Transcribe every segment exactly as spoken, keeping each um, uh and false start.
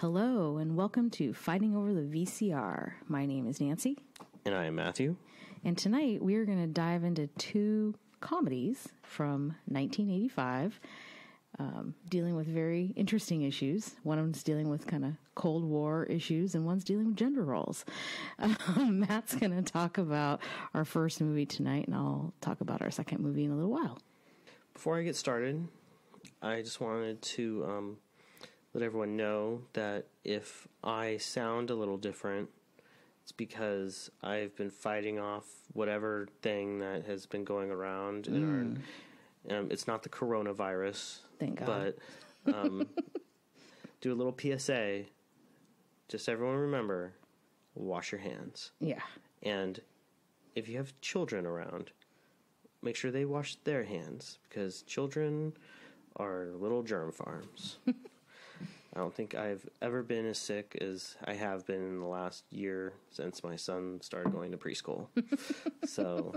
Hello, and welcome to Fighting Over the V C R. My name is Nancy. And I am Matthew. And tonight we are going to dive into two comedies from nineteen eighty-five, um, dealing with very interesting issues. One of them's dealing with kind of Cold War issues, and one's dealing with gender roles. Um, Matt's going to talk about our first movie tonight, and I'll talk about our second movie in a little while. Before I get started, I just wanted to um, let everyone know that if I sound a little different, it's because I've been fighting off whatever thing that has been going around. Mm. In our, um, it's not the coronavirus. Thank God. But um, do a little P S A. Just everyone remember, wash your hands. Yeah. And if you have children around, make sure they wash their hands, because children are little germ farms. I don't think I've ever been as sick as I have been in the last year since my son started going to preschool. So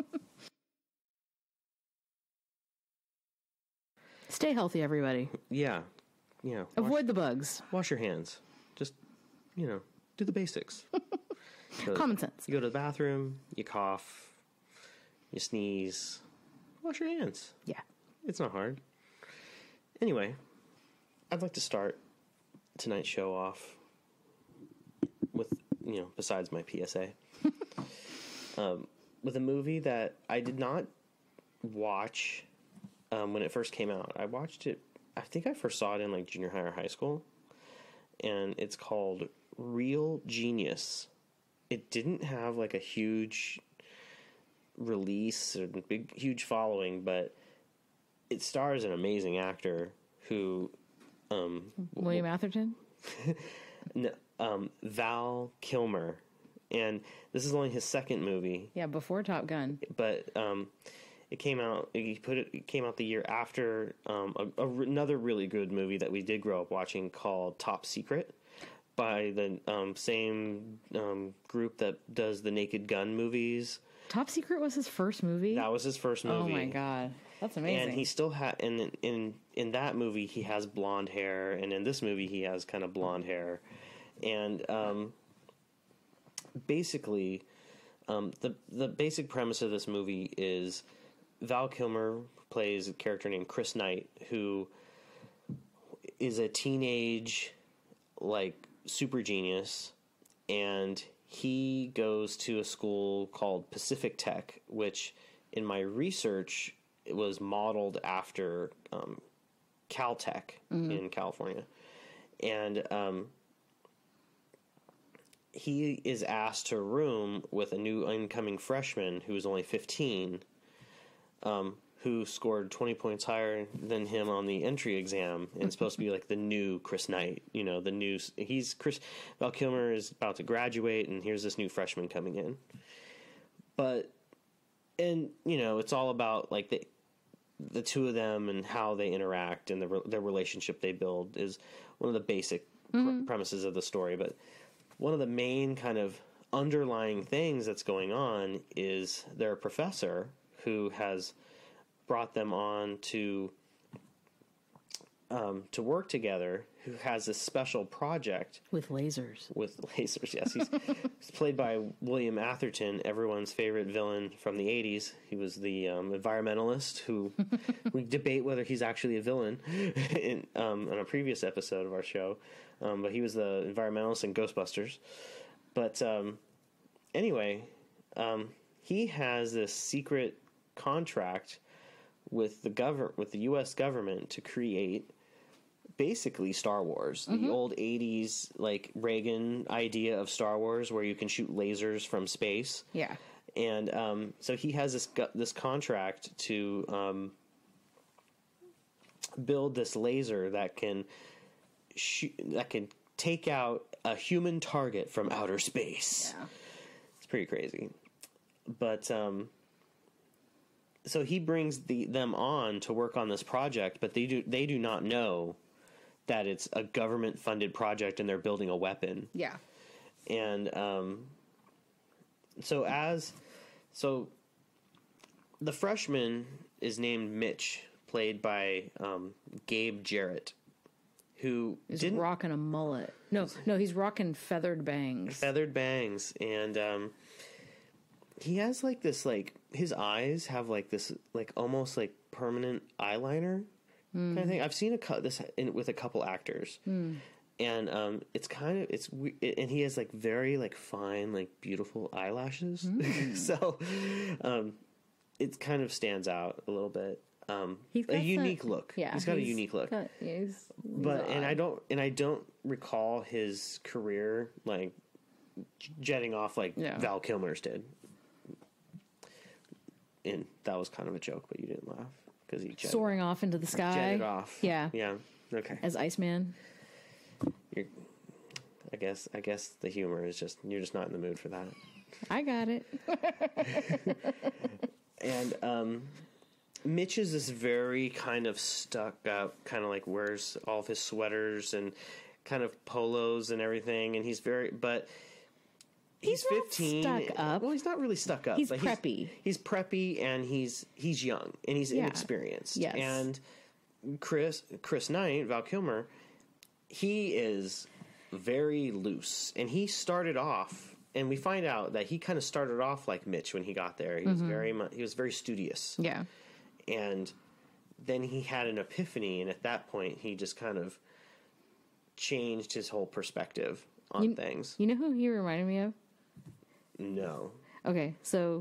Stay healthy, everybody. yeah, yeah. Avoid wash, the bugs. Wash your hands. Just, you know, do the basics. So Common sense. You go to the bathroom, you cough, you sneeze, wash your hands. Yeah. It's not hard. Anyway, I'd like to start tonight's show off with, you know, besides my P S A, um, with a movie that I did not watch um, when it first came out. I watched it, I think I first saw it in like junior high or high school, and it's called Real Genius. It didn't have like a huge release or big, huge following, but it stars an amazing actor who Um, William Atherton? no, um, Val Kilmer, and this is only his second movie. Yeah, before Top Gun. But um, it came out. He put it, it came out the year after um, a, a, another really good movie that we did grow up watching called Top Secret, by the um, same um, group that does the Naked Gun movies. Top Secret was his first movie? That was his first movie. Oh my god, that's amazing. And he still had, in in in that movie he has blonde hair, and in this movie he has kind of blonde hair, and um, basically, um, the the basic premise of this movie is Val Kilmer plays a character named Chris Knight, who is a teenage like super genius, and he goes to a school called Pacific Tech, which in my research it was modeled after um, Caltech mm-hmm. in California. And um, he is asked to room with a new incoming freshman who is only fifteen, um, who scored twenty points higher than him on the entry exam, and supposed to be like the new Chris Knight. You know, the new, he's Chris, Val Kilmer is about to graduate, and here's this new freshman coming in. But, and, you know, it's all about like the, the two of them and how they interact and the, their relationship they build is one of the basic mm-hmm. pr- premises of the story. But one of the main kind of underlying things that's going on is their professor, who has brought them on to um, to work together, who has this special project with lasers. With lasers, yes. He's, he's played by William Atherton, everyone's favorite villain from the eighties. He was the um, environmentalist who we debate whether he's actually a villain in, um, in a previous episode of our show. Um, but he was the environmentalist in Ghostbusters. But um, anyway, um, he has this secret contract with the government, with the U S government, to create basically Star Wars, mm-hmm. the old eighties like Reagan idea of Star Wars, where you can shoot lasers from space. Yeah, and um, so he has this this contract to um, build this laser that can shoot, that can take out a human target from outer space. Yeah, it's pretty crazy, but. Um, So he brings the them on to work on this project, but they do they do not know that it's a government funded project and they're building a weapon. Yeah, and um, so as so the freshman is named Mitch, played by um, Gabe Jarrett, who He's didn't rocking a mullet. No, no, he's rocking feathered bangs. Feathered bangs, and um, he has like this like his eyes have like this like almost like permanent eyeliner mm. kind of thing. I've seen a cut this in, with a couple actors. Mm. And um, it's kind of it's and he has like very like fine like beautiful eyelashes, mm. so um, it kind of stands out a little bit. Um, he's got a unique some, look. Yeah, he's got he's a unique look. Got, yeah, he's, he's but odd. and I don't and I don't recall his career like jetting off like yeah. Val Kilmer's did. And that was kind of a joke, but you didn't laugh because he jetted, soaring off into the sky. Jetted off. Yeah, yeah. Okay. As Iceman. You're, I guess. I guess the humor is just you're just not in the mood for that. I got it. And um, Mitch is this very kind of stuck up, kind of like wears all of his sweaters and kind of polos and everything, and he's very but. He's, he's fifteen. Not stuck up. Well, he's not really stuck up. He's preppy. He's, he's preppy, and he's he's young and he's yeah. inexperienced. Yes. And Chris Chris Knight, Val Kilmer, he is very loose, and he started off, and we find out that he kind of started off like Mitch when he got there. He mm-hmm. was very much, he was very studious. Yeah. And then he had an epiphany, and at that point, he just kind of changed his whole perspective on you, things. You know who he reminded me of? No. Okay, so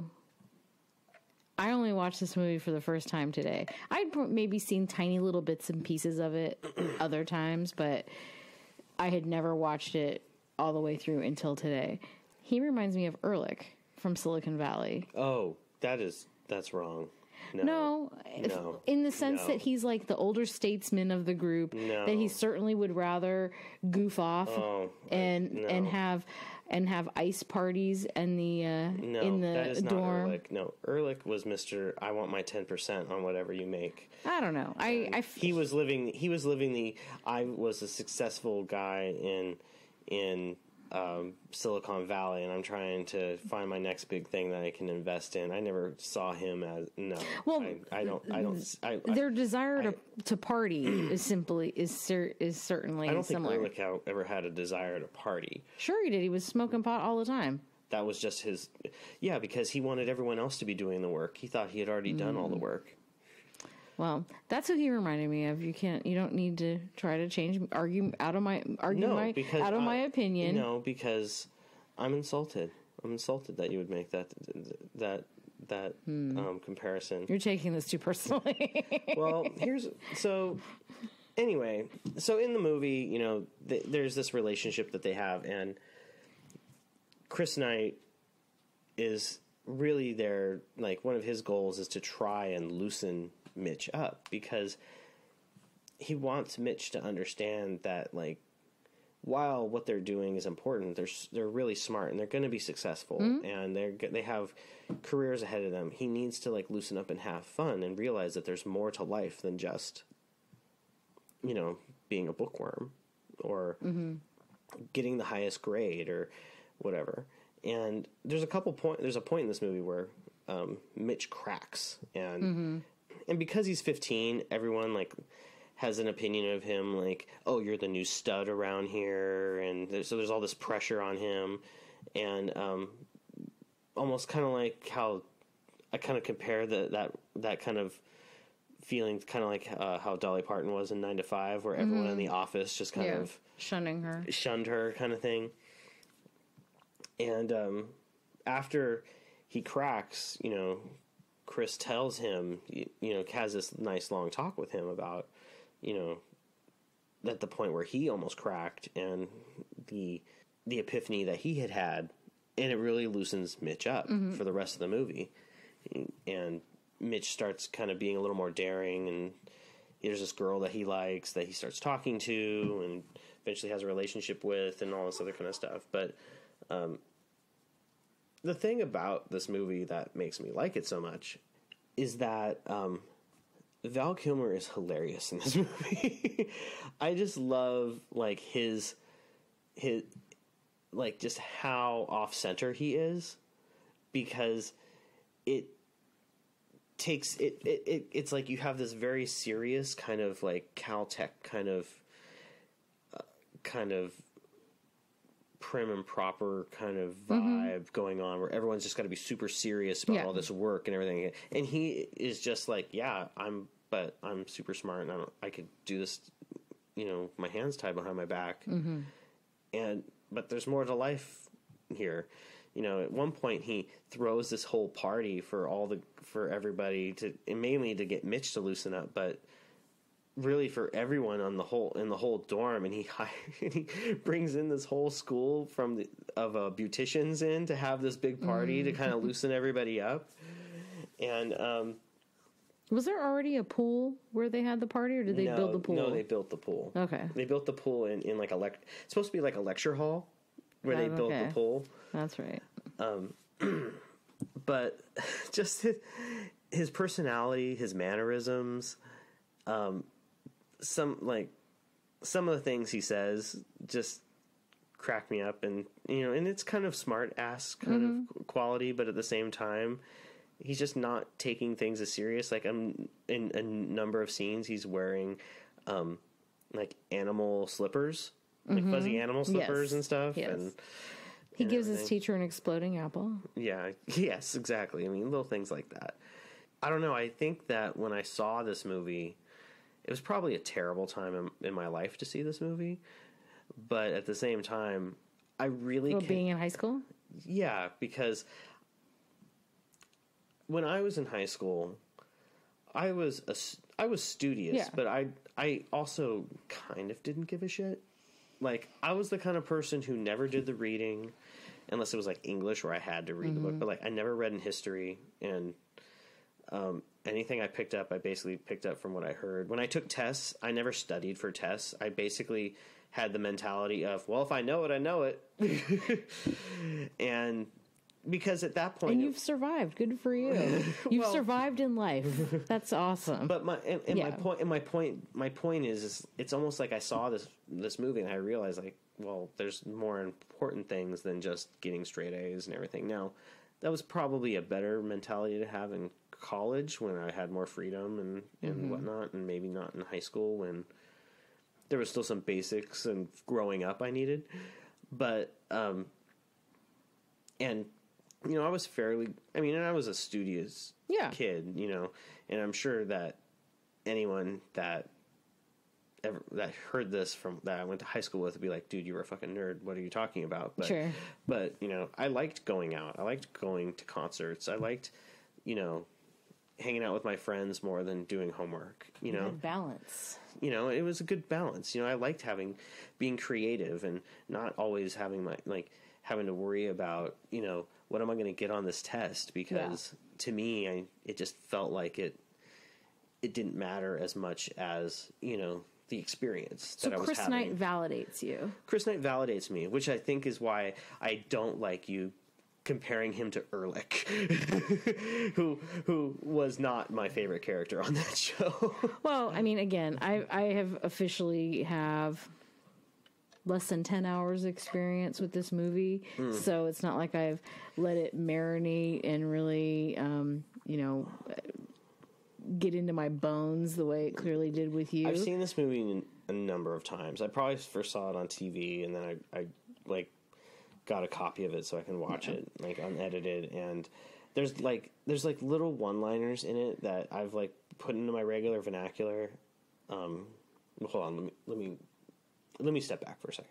I only watched this movie for the first time today. I'd maybe seen tiny little bits and pieces of it other times, but I had never watched it all the way through until today. He reminds me of Ehrlich from Silicon Valley. Oh, that is that's wrong. No, no, no in the sense no. that he's like the older statesman of the group. No. That he certainly would rather goof off oh, and I, no. and have and have ice parties and the uh, no, in the that is dorm. Not Ehrlich. No, Ehrlich was Mister I want my ten percent on whatever you make. I don't know. I, I f- he was living. He was living the. I was a successful guy in in. Um, Silicon Valley, and I'm trying to find my next big thing that I can invest in. I never saw him as no. Well, I, I don't. I don't. I, their I, desire I, to to party is simply is cer- is certainly. I don't similar. think Ehrlich ever had a desire to party. Sure, he did. He was smoking pot all the time. That was just his. Yeah, because he wanted everyone else to be doing the work. He thought he had already mm. done all the work. Well, that's who he reminded me of. You can't. You don't need to try to change. Argue out of my. Argue no, my. Out of I, my opinion. No, because I'm insulted. I'm insulted that you would make that that that hmm. um, comparison. You're taking this too personally. Well, here's so. Anyway, so in the movie, you know, th- there's this relationship that they have, and Chris Knight is really there. Like one of his goals is to try and loosen Mitch up because he wants Mitch to understand that, like, while what they're doing is important, they're they're really smart and they're going to be successful mm-hmm. and they're they have careers ahead of them. He needs to like loosen up and have fun and realize that there's more to life than just, you know, being a bookworm or mm-hmm. getting the highest grade or whatever. And there's a couple point there's a point in this movie where um, Mitch cracks and. Mm-hmm. And because he's fifteen, everyone, like, has an opinion of him, like, oh, you're the new stud around here, and there's, so there's all this pressure on him, and um, almost kind of like how I kind of compare the, that that kind of feeling, kind of like uh, how Dolly Parton was in nine to five, where everyone mm-hmm. in the office just kind yeah. of... Shunning her. Shunned her, kind of thing. And um, after he cracks, you know... Chris tells him, you, you know, has this nice long talk with him about, you know, at the point where he almost cracked and the the epiphany that he had had, and it really loosens Mitch up mm-hmm. for the rest of the movie. And Mitch starts kind of being a little more daring, and there's this girl that he likes that he starts talking to and eventually has a relationship with and all this other kind of stuff. But um, the thing about this movie that makes me like it so much is that um, Val Kilmer is hilarious in this movie. I just love like his his like just how off center he is, because it takes it, it, it it's like you have this very serious kind of like Caltech kind of kind of prim and proper kind of vibe mm-hmm. going on where everyone's just got to be super serious about yeah. all this work and everything. And he is just like, yeah, I'm, but I'm super smart and I don't, I could do this, you know, my hands tied behind my back. Mm-hmm. And, but there's more to life here. You know, at one point he throws this whole party for all the, for everybody to, and mainly to get Mitch to loosen up, but really for everyone on the whole, in the whole dorm. And he, he brings in this whole school from the, of uh, beauticians in to have this big party mm. to kind of loosen everybody up. And, um, was there already a pool where they had the party, or did they no, build the pool? No, they built the pool. Okay. They built the pool in, in like a, lec- it's supposed to be like a lecture hall where oh, they built okay. the pool. That's right. Um, but just his, his personality, his mannerisms, um, some like some of the things he says just crack me up, and you know, and it's kind of smart ass kind mm-hmm. of quality, but at the same time, he's just not taking things as serious. Like I'm in a number of scenes, he's wearing um, like animal slippers, like mm-hmm. fuzzy animal slippers yes. and stuff, yes. and. He gives his teacher an exploding apple. Yeah, yes, exactly. I mean, little things like that. I don't know. I think that when I saw this movie, it was probably a terrible time in, in my life to see this movie. But at the same time, I really... Well, being in high school? Yeah, because when I was in high school, I was a, I was studious, yeah. but I I also kind of didn't give a shit. Like, I was the kind of person who never did the reading unless it was, like, English where I had to read mm-hmm. the book. But, like, I never read in history. And um, anything I picked up, I basically picked up from what I heard. When I took tests, I never studied for tests. I basically had the mentality of, well, if I know it, I know it. And because at that point... And you've survived. Good for you. You've well, survived in life. That's awesome. But my and, and yeah. my point and my point my point is, is it's almost like I saw this this movie and I realized, like, well, there's more important things than just getting straight A's and everything. Now, that was probably a better mentality to have in college when I had more freedom and, and mm-hmm. whatnot, and maybe not in high school when there was still some basics and growing up I needed. But um and you know, I was fairly, I mean, and I was a studious yeah. kid, you know, and I'm sure that anyone that ever, that heard this from, that I went to high school with would be like, dude, you were a fucking nerd. What are you talking about? But, sure. But, you know, I liked going out. I liked going to concerts. I liked, you know, hanging out with my friends more than doing homework, you know. Good balance. You know, it was a good balance. You know, I liked having, being creative and not always having my, like, having to worry about, you know, what am I going to get on this test? Because yeah. to me, I, it just felt like it, it didn't matter as much as, you know, the experience so that I was Chris having. Knight validates you. Chris Knight validates me, which I think is why I don't like you comparing him to Ehrlich, who who was not my favorite character on that show. Well, I mean, again, I I have officially have less than ten hours experience with this movie, mm. so it's not like I've let it marinate and really, um, you know, get into my bones the way it clearly did with you. I've seen this movie a number of times. I probably first saw it on T V, and then I, I like got a copy of it so I can watch yeah. it like unedited. And there's like there's like little one-liners in it that I've like put into my regular vernacular. Um, hold on, let me let me. Let me step back for a second.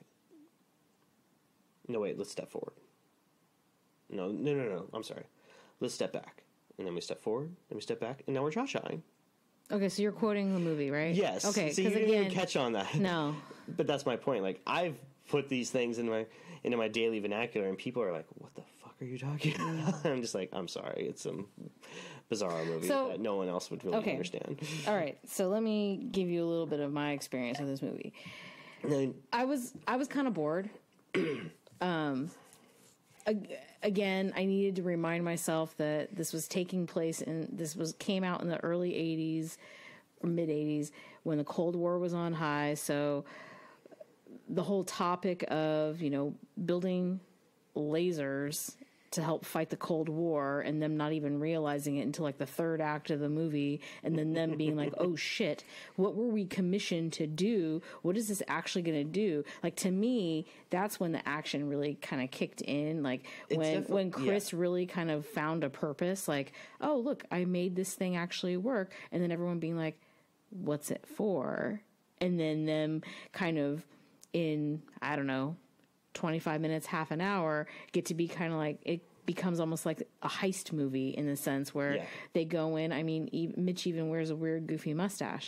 No, wait, let's step forward. No, no, no, no, I'm sorry. Let's step back. And then we step forward, then we step back, and now we're Josh-eyeing. Okay, so you're quoting the movie, right? Yes. Okay, so you didn't again, even catch on that. No. But that's my point. Like, I've put these things in my into my daily vernacular, and people are like, what the fuck are you talking about? I'm just like, I'm sorry. It's some bizarre movie so, that no one else would really okay. understand. All right, so let me give you a little bit of my experience with this movie. I was I was kind of bored. um, again, I needed to remind myself that this was taking place in this was came out in the early eighties or mid eighties when the Cold War was on high. So the whole topic of, you know, building lasers to help fight the Cold War, and them not even realizing it until like the third act of the movie, and then them being like, oh shit, what were we commissioned to do? What is this actually going to do? Like, to me, that's when the action really kind of kicked in. Like when when Chris yeah. really kind of found a purpose, like, oh look, I made this thing actually work, and then everyone being like, what's it for? And then them kind of in, I don't know, twenty-five minutes, half an hour, get to be kind of like, it becomes almost like a heist movie in the sense where yeah. they go in. I mean, e- Mitch even wears a weird, goofy mustache.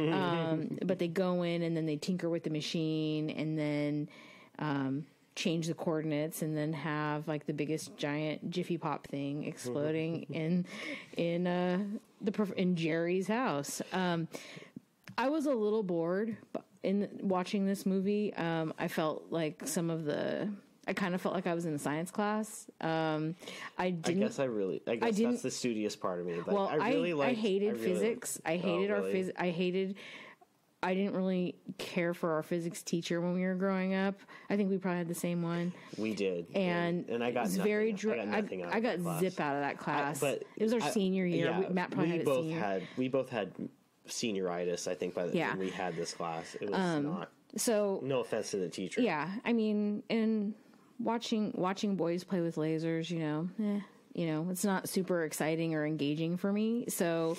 um, but they go in and then they tinker with the machine and then um, change the coordinates and then have like the biggest giant Jiffy Pop thing exploding in in uh, the in Jerry's house. Um, I was a little bored, but in watching this movie, um, I felt like some of the, I kind of felt like I was in a science class. Um, I didn't. I guess I really, I guess I that's the studious part of me. Like, well, I really I, liked, I hated I really physics. Liked, I hated oh, our really? phys. I hated. I didn't really care for our physics teacher when we were growing up. I think we probably had the same one. We did, and and, and I got nothing, very. Dr- I got nothing. I, out I got of that zip class. out of that class. I, but it was our I, senior year. Yeah, we, Matt probably we had both senior. had. We both had senioritis. I think by the yeah. time we had this class, it was um, not. So no offense to the teacher. Yeah, I mean, and watching watching boys play with lasers, you know, eh, you know, it's not super exciting or engaging for me. So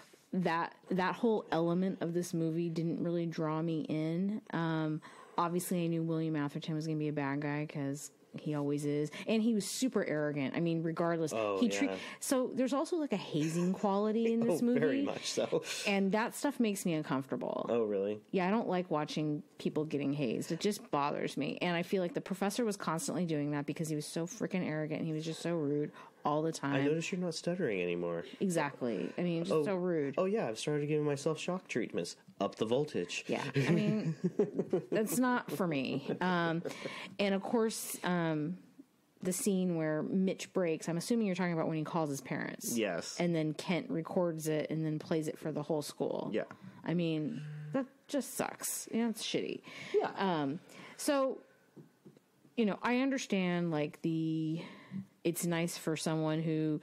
that that whole element of this movie didn't really draw me in. Um, obviously, I knew William Atherton was going to be a bad guy because he always is, and he was super arrogant. I mean, regardless, oh, he yeah. tre- so there's also like a hazing quality in this oh, movie, very much so, and that stuff makes me uncomfortable. Oh, really? Yeah, I don't like watching people getting hazed. It just bothers me, and I feel like the professor was constantly doing that because he was so freaking arrogant and he was just so rude all the time. I noticed you're not stuttering anymore. Exactly. I mean, just oh, so rude. Oh yeah, I've started giving myself shock treatments. Up the voltage. Yeah, I mean, that's not for me. Um, and of course. Um, the scene where Mitch breaks, I'm assuming you're talking about when he calls his parents. Yes. And then Kent records it and then plays it for the whole school. Yeah. I mean, that just sucks. You know, it's shitty. Yeah. Um, so, you know, I understand, like, the, it's nice for someone who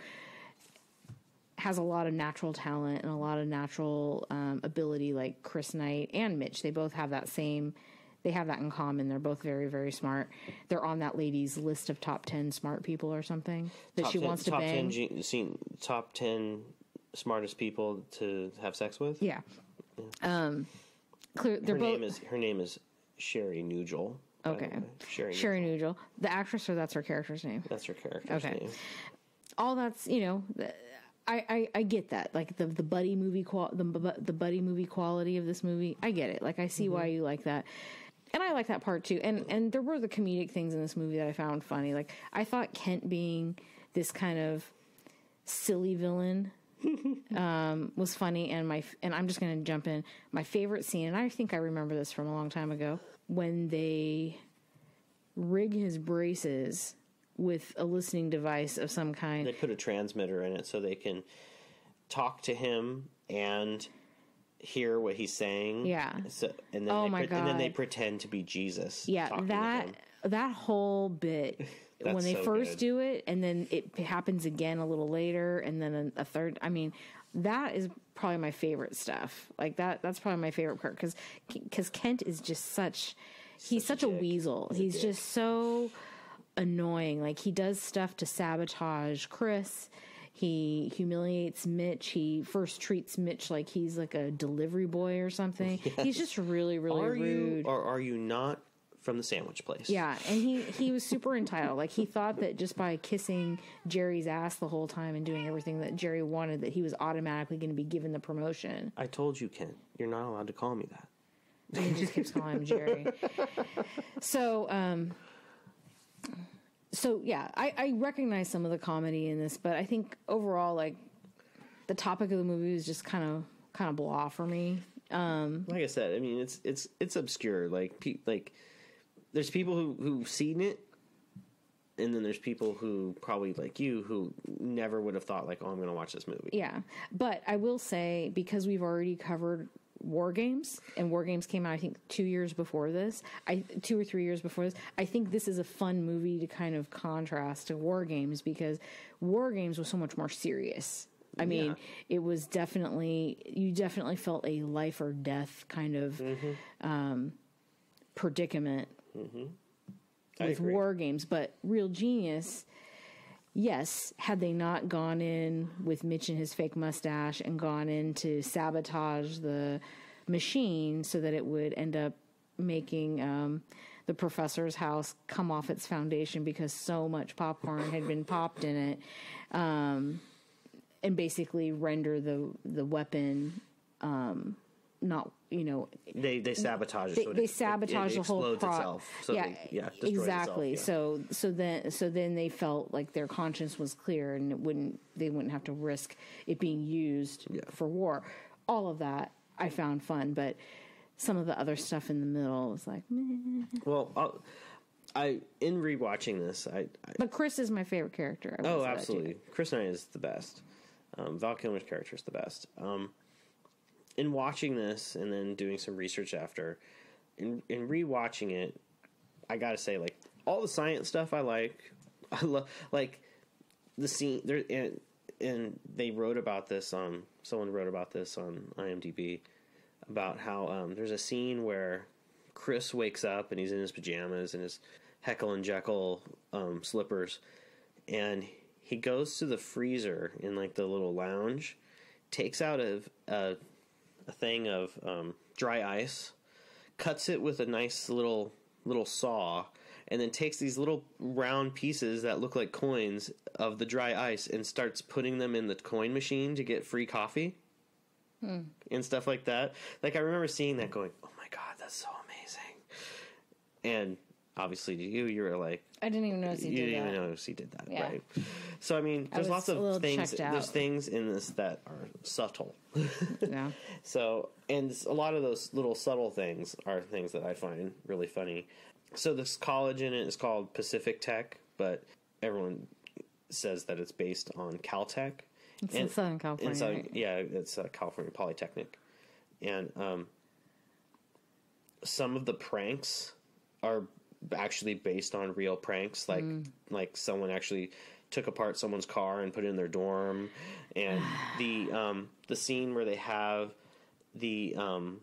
has a lot of natural talent and a lot of natural um, ability, like Chris Knight and Mitch. They both have that same... They have that in common. They're both very, very smart. They're on that lady's list of top ten smart people or something that top she ten, wants to top bang. ten, seen, top ten smartest people to have sex with. Yeah. yeah. Um, clear. They're her both. Name is, her name is Sherry Nugel. Okay. Sherry, Sherry Nugel. The actress, or that's her character's name? That's her character's okay. name. All that's, you know. The, I, I, I get that, like the the buddy movie qual the the buddy movie quality of this movie. I get it. Like I see mm-hmm. why you like that. And I like that part too. And and there were the comedic things in this movie that I found funny. Like I thought Kent being this kind of silly villain um, was funny. And my and I'm just going to jump in. My favorite scene, and I think I remember this from a long time ago, when they rig his braces with a listening device of some kind. They put a transmitter in it so they can talk to him and hear what he's saying. Yeah. So, and then oh they my pre- God. And then they pretend to be Jesus. Yeah, that that whole bit when they so first good. do it, and then it happens again a little later, and then a, a third. I mean, that is probably my favorite stuff. Like that. That's probably my favorite part because because Kent is just such. He's such, such a, a weasel. He's, he's a just so annoying. Like he does stuff to sabotage Chris. He humiliates Mitch. He first treats Mitch like he's like a delivery boy or something. Yes. He's just really, really are rude. You, or are you not from the sandwich place? Yeah, and he, he was super entitled. Like, he thought that just by kissing Jerry's ass the whole time and doing everything that Jerry wanted, that he was automatically going to be given the promotion. I told you, Kent, you're not allowed to call me that. And he just keeps calling him Jerry. So, um... So, yeah, I, I recognize some of the comedy in this, but I think overall, like, the topic of the movie is just kind of kind of blah for me. Um, like I said, I mean, it's it's it's obscure. Like, pe- like there's people who, who've seen it, and then there's people who probably, like you, who never would have thought, like, oh, I'm going to watch this movie. Yeah, but I will say, because we've already covered War Games, and War Games came out, I think, two years before this. I two or three years before this. I think this is a fun movie to kind of contrast to War Games because War Games was so much more serious. I mean, yeah. it was definitely, you definitely felt a life or death kind of mm-hmm. um, predicament mm-hmm. with agree. War Games. But Real Genius, yes, had they not gone in with Mitch and his fake mustache and gone in to sabotage the machine so that it would end up making um, the professor's house come off its foundation because so much popcorn had been popped in it, um, and basically render the the weapon um, not, you know, they they sabotage it. They, so they it, sabotage it, it the whole pro- itself. So yeah, they, yeah, exactly. Itself, yeah. So so then so then they felt like their conscience was clear and it wouldn't they wouldn't have to risk it being used yeah. for war. All of that I found fun, but some of the other stuff in the middle was like, meh. Well, I'll, I in rewatching this, I, I but Chris is my favorite character. I oh, absolutely, Chris Knight is the best. Um, Val Kilmer's character is the best. Um, in watching this and then doing some research after, in in rewatching it, I gotta say, like all the science stuff I like, I love like the scene there, and and they wrote about this. Um, someone wrote about this on IMDb about how um, there's a scene where Chris wakes up and he's in his pajamas and his Heckle and Jekyll um, slippers, and he goes to the freezer in like the little lounge, takes out a a, a thing of um, dry ice, cuts it with a nice little little saw, and then takes these little round pieces that look like coins of the dry ice and starts putting them in the coin machine to get free coffee hmm. and stuff like that. Like I remember seeing that, going, "Oh my god, that's so amazing!" And obviously, to you, you were like, I didn't even notice he you did didn't that. even notice he did that, Yeah. right? So I mean, there's I lots was a little of things. checked out. There's things in this that are subtle. Yeah. So, and a lot of those little subtle things are things that I find really funny. So this college in it is called Pacific Tech, but everyone says that it's based on Caltech. It's and, in Southern California. and so, right? Yeah, it's uh, California Polytechnic, and um, some of the pranks are actually based on real pranks, like mm. like someone actually took apart someone's car and put it in their dorm, and the um, the scene where they have the um,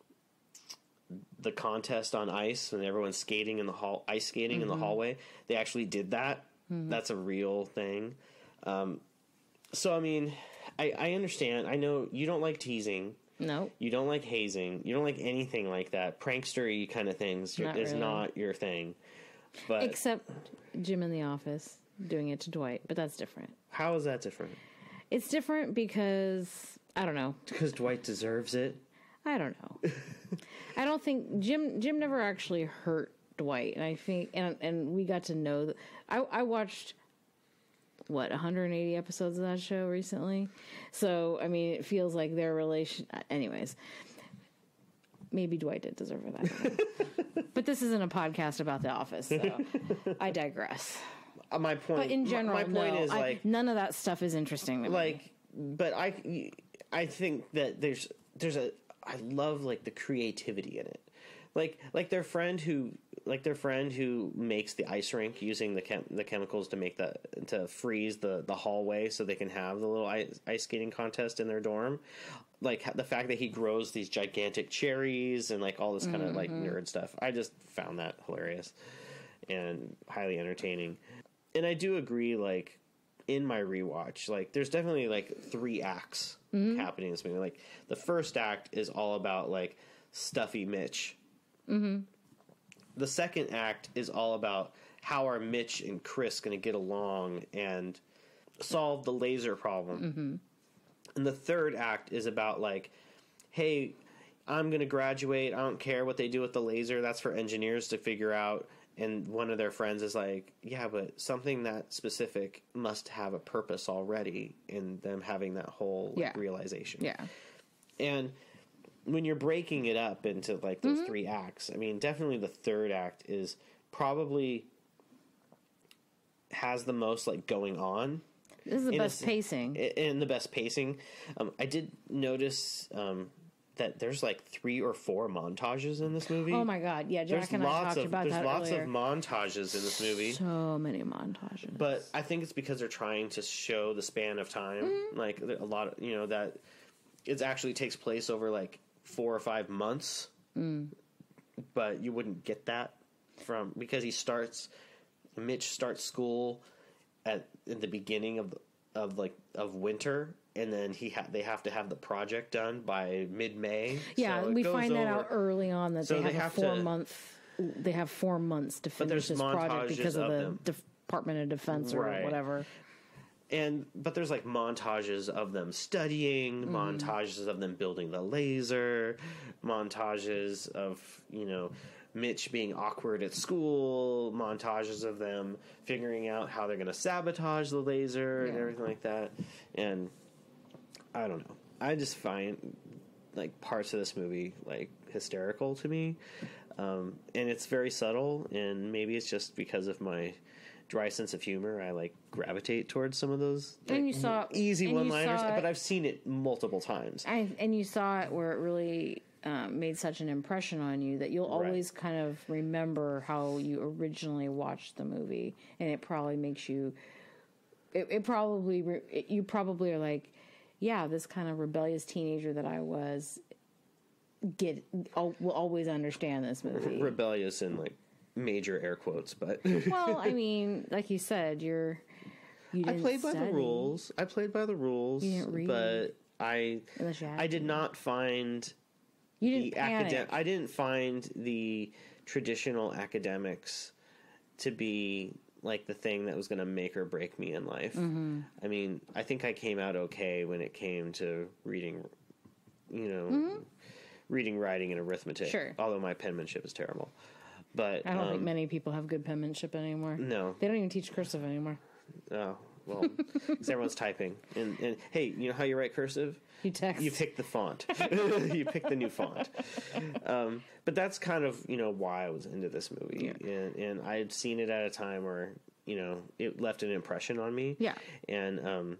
the contest on ice and everyone's skating in the hall, ice skating mm-hmm. in the hallway. They actually did that. Mm-hmm. That's a real thing. Um, so I mean, I, I understand. I know you don't like teasing. No. You don't like hazing. You don't like anything like that. Prankstery kind of things not is really. not your thing. But except Jim in the Office doing it to Dwight, but that's different. How is that different? It's different because, I don't know. Because Dwight deserves it? I don't know. I don't think Jim Jim never actually hurt Dwight, and I think and and we got to know that I I watched what one hundred eighty episodes of that show recently, so I mean it feels like their relation. Anyways, maybe Dwight did deserve that, but this isn't a podcast about The Office, so I digress. Uh, my point, but in general, my, my point no, is I, like none of that stuff is interesting to like, me. But I I think that there's there's a I love like the creativity in it. Like like their friend who like their friend who makes the ice rink using the chem- the chemicals to make the to freeze the, the hallway so they can have the little ice, ice skating contest in their dorm. Like the fact that he grows these gigantic cherries and like all this kind of mm-hmm. like nerd stuff. I just found that hilarious and highly entertaining. And I do agree, like in my rewatch, like there's definitely like three acts mm-hmm. happening in this movie. Like the first act is all about like stuffy Mitch. Mm-hmm. The second act is all about how are Mitch and Chris going to get along and solve the laser problem. Mm-hmm. And the third act is about like, hey, I'm going to graduate. I don't care what they do with the laser. That's for engineers to figure out. And one of their friends is like, yeah, but something that specific must have a purpose already in them having that whole like, yeah. realization. Yeah. And when you're breaking it up into like those mm-hmm. three acts, I mean, definitely the third act is probably has the most like going on. This is the in best a, pacing. In the best pacing. Um, I did notice um, that there's like three or four montages in this movie. Oh my god, yeah, Jack there's and I lots talked of about there's that lots earlier. of montages in this movie. So many montages. But I think it's because they're trying to show the span of time, mm-hmm. like a lot of, you know, that it actually takes place over like four or five months. Mm. But you wouldn't get that from, because he starts, Mitch starts school at in the beginning of of like of winter, and then he ha- they have to have the project done by mid-May. Yeah, so we find that over. out early on that so they have, they have a four to, month. They have four months to finish this project because of, of the Department of Defense or right. whatever. And but there's like montages of them studying, mm-hmm. montages of them building the laser, montages of, you know, Mitch being awkward at school, montages of them figuring out how they're going to sabotage the laser yeah. and everything like that. And I don't know. I just find like parts of this movie like hysterical to me. Um, and it's very subtle, and maybe it's just because of my dry sense of humor. I like gravitate towards some of those like, and you saw, easy and one-liners, you saw it, but I've seen it multiple times. I, and you saw it where it really um, made such an impression on you that you'll always right. kind of remember how you originally watched the movie, and it probably makes you. It, it probably it, you probably are like, yeah, this kind of rebellious teenager that I was. Get will always understand this movie. Rebellious in like major air quotes, but well, I mean, like you said, you're. You I played study. by the rules. I played by the rules, you didn't read, but I I did to. not find you didn't the academic. I didn't find the traditional academics to be like the thing that was going to make or break me in life. Mm-hmm. I mean, I think I came out okay when it came to reading, you know, mm-hmm. reading, writing, and arithmetic. Sure. Although my penmanship is terrible. But I don't um, think many people have good penmanship anymore. No. They don't even teach cursive anymore. Oh, well, because everyone's typing. And, and hey, you know how you write cursive? You text. You pick the font. You pick the new font. Um, but that's kind of, you know, why I was into this movie. Yeah. And, and I had seen it at a time where, you know, it left an impression on me. Yeah. And um,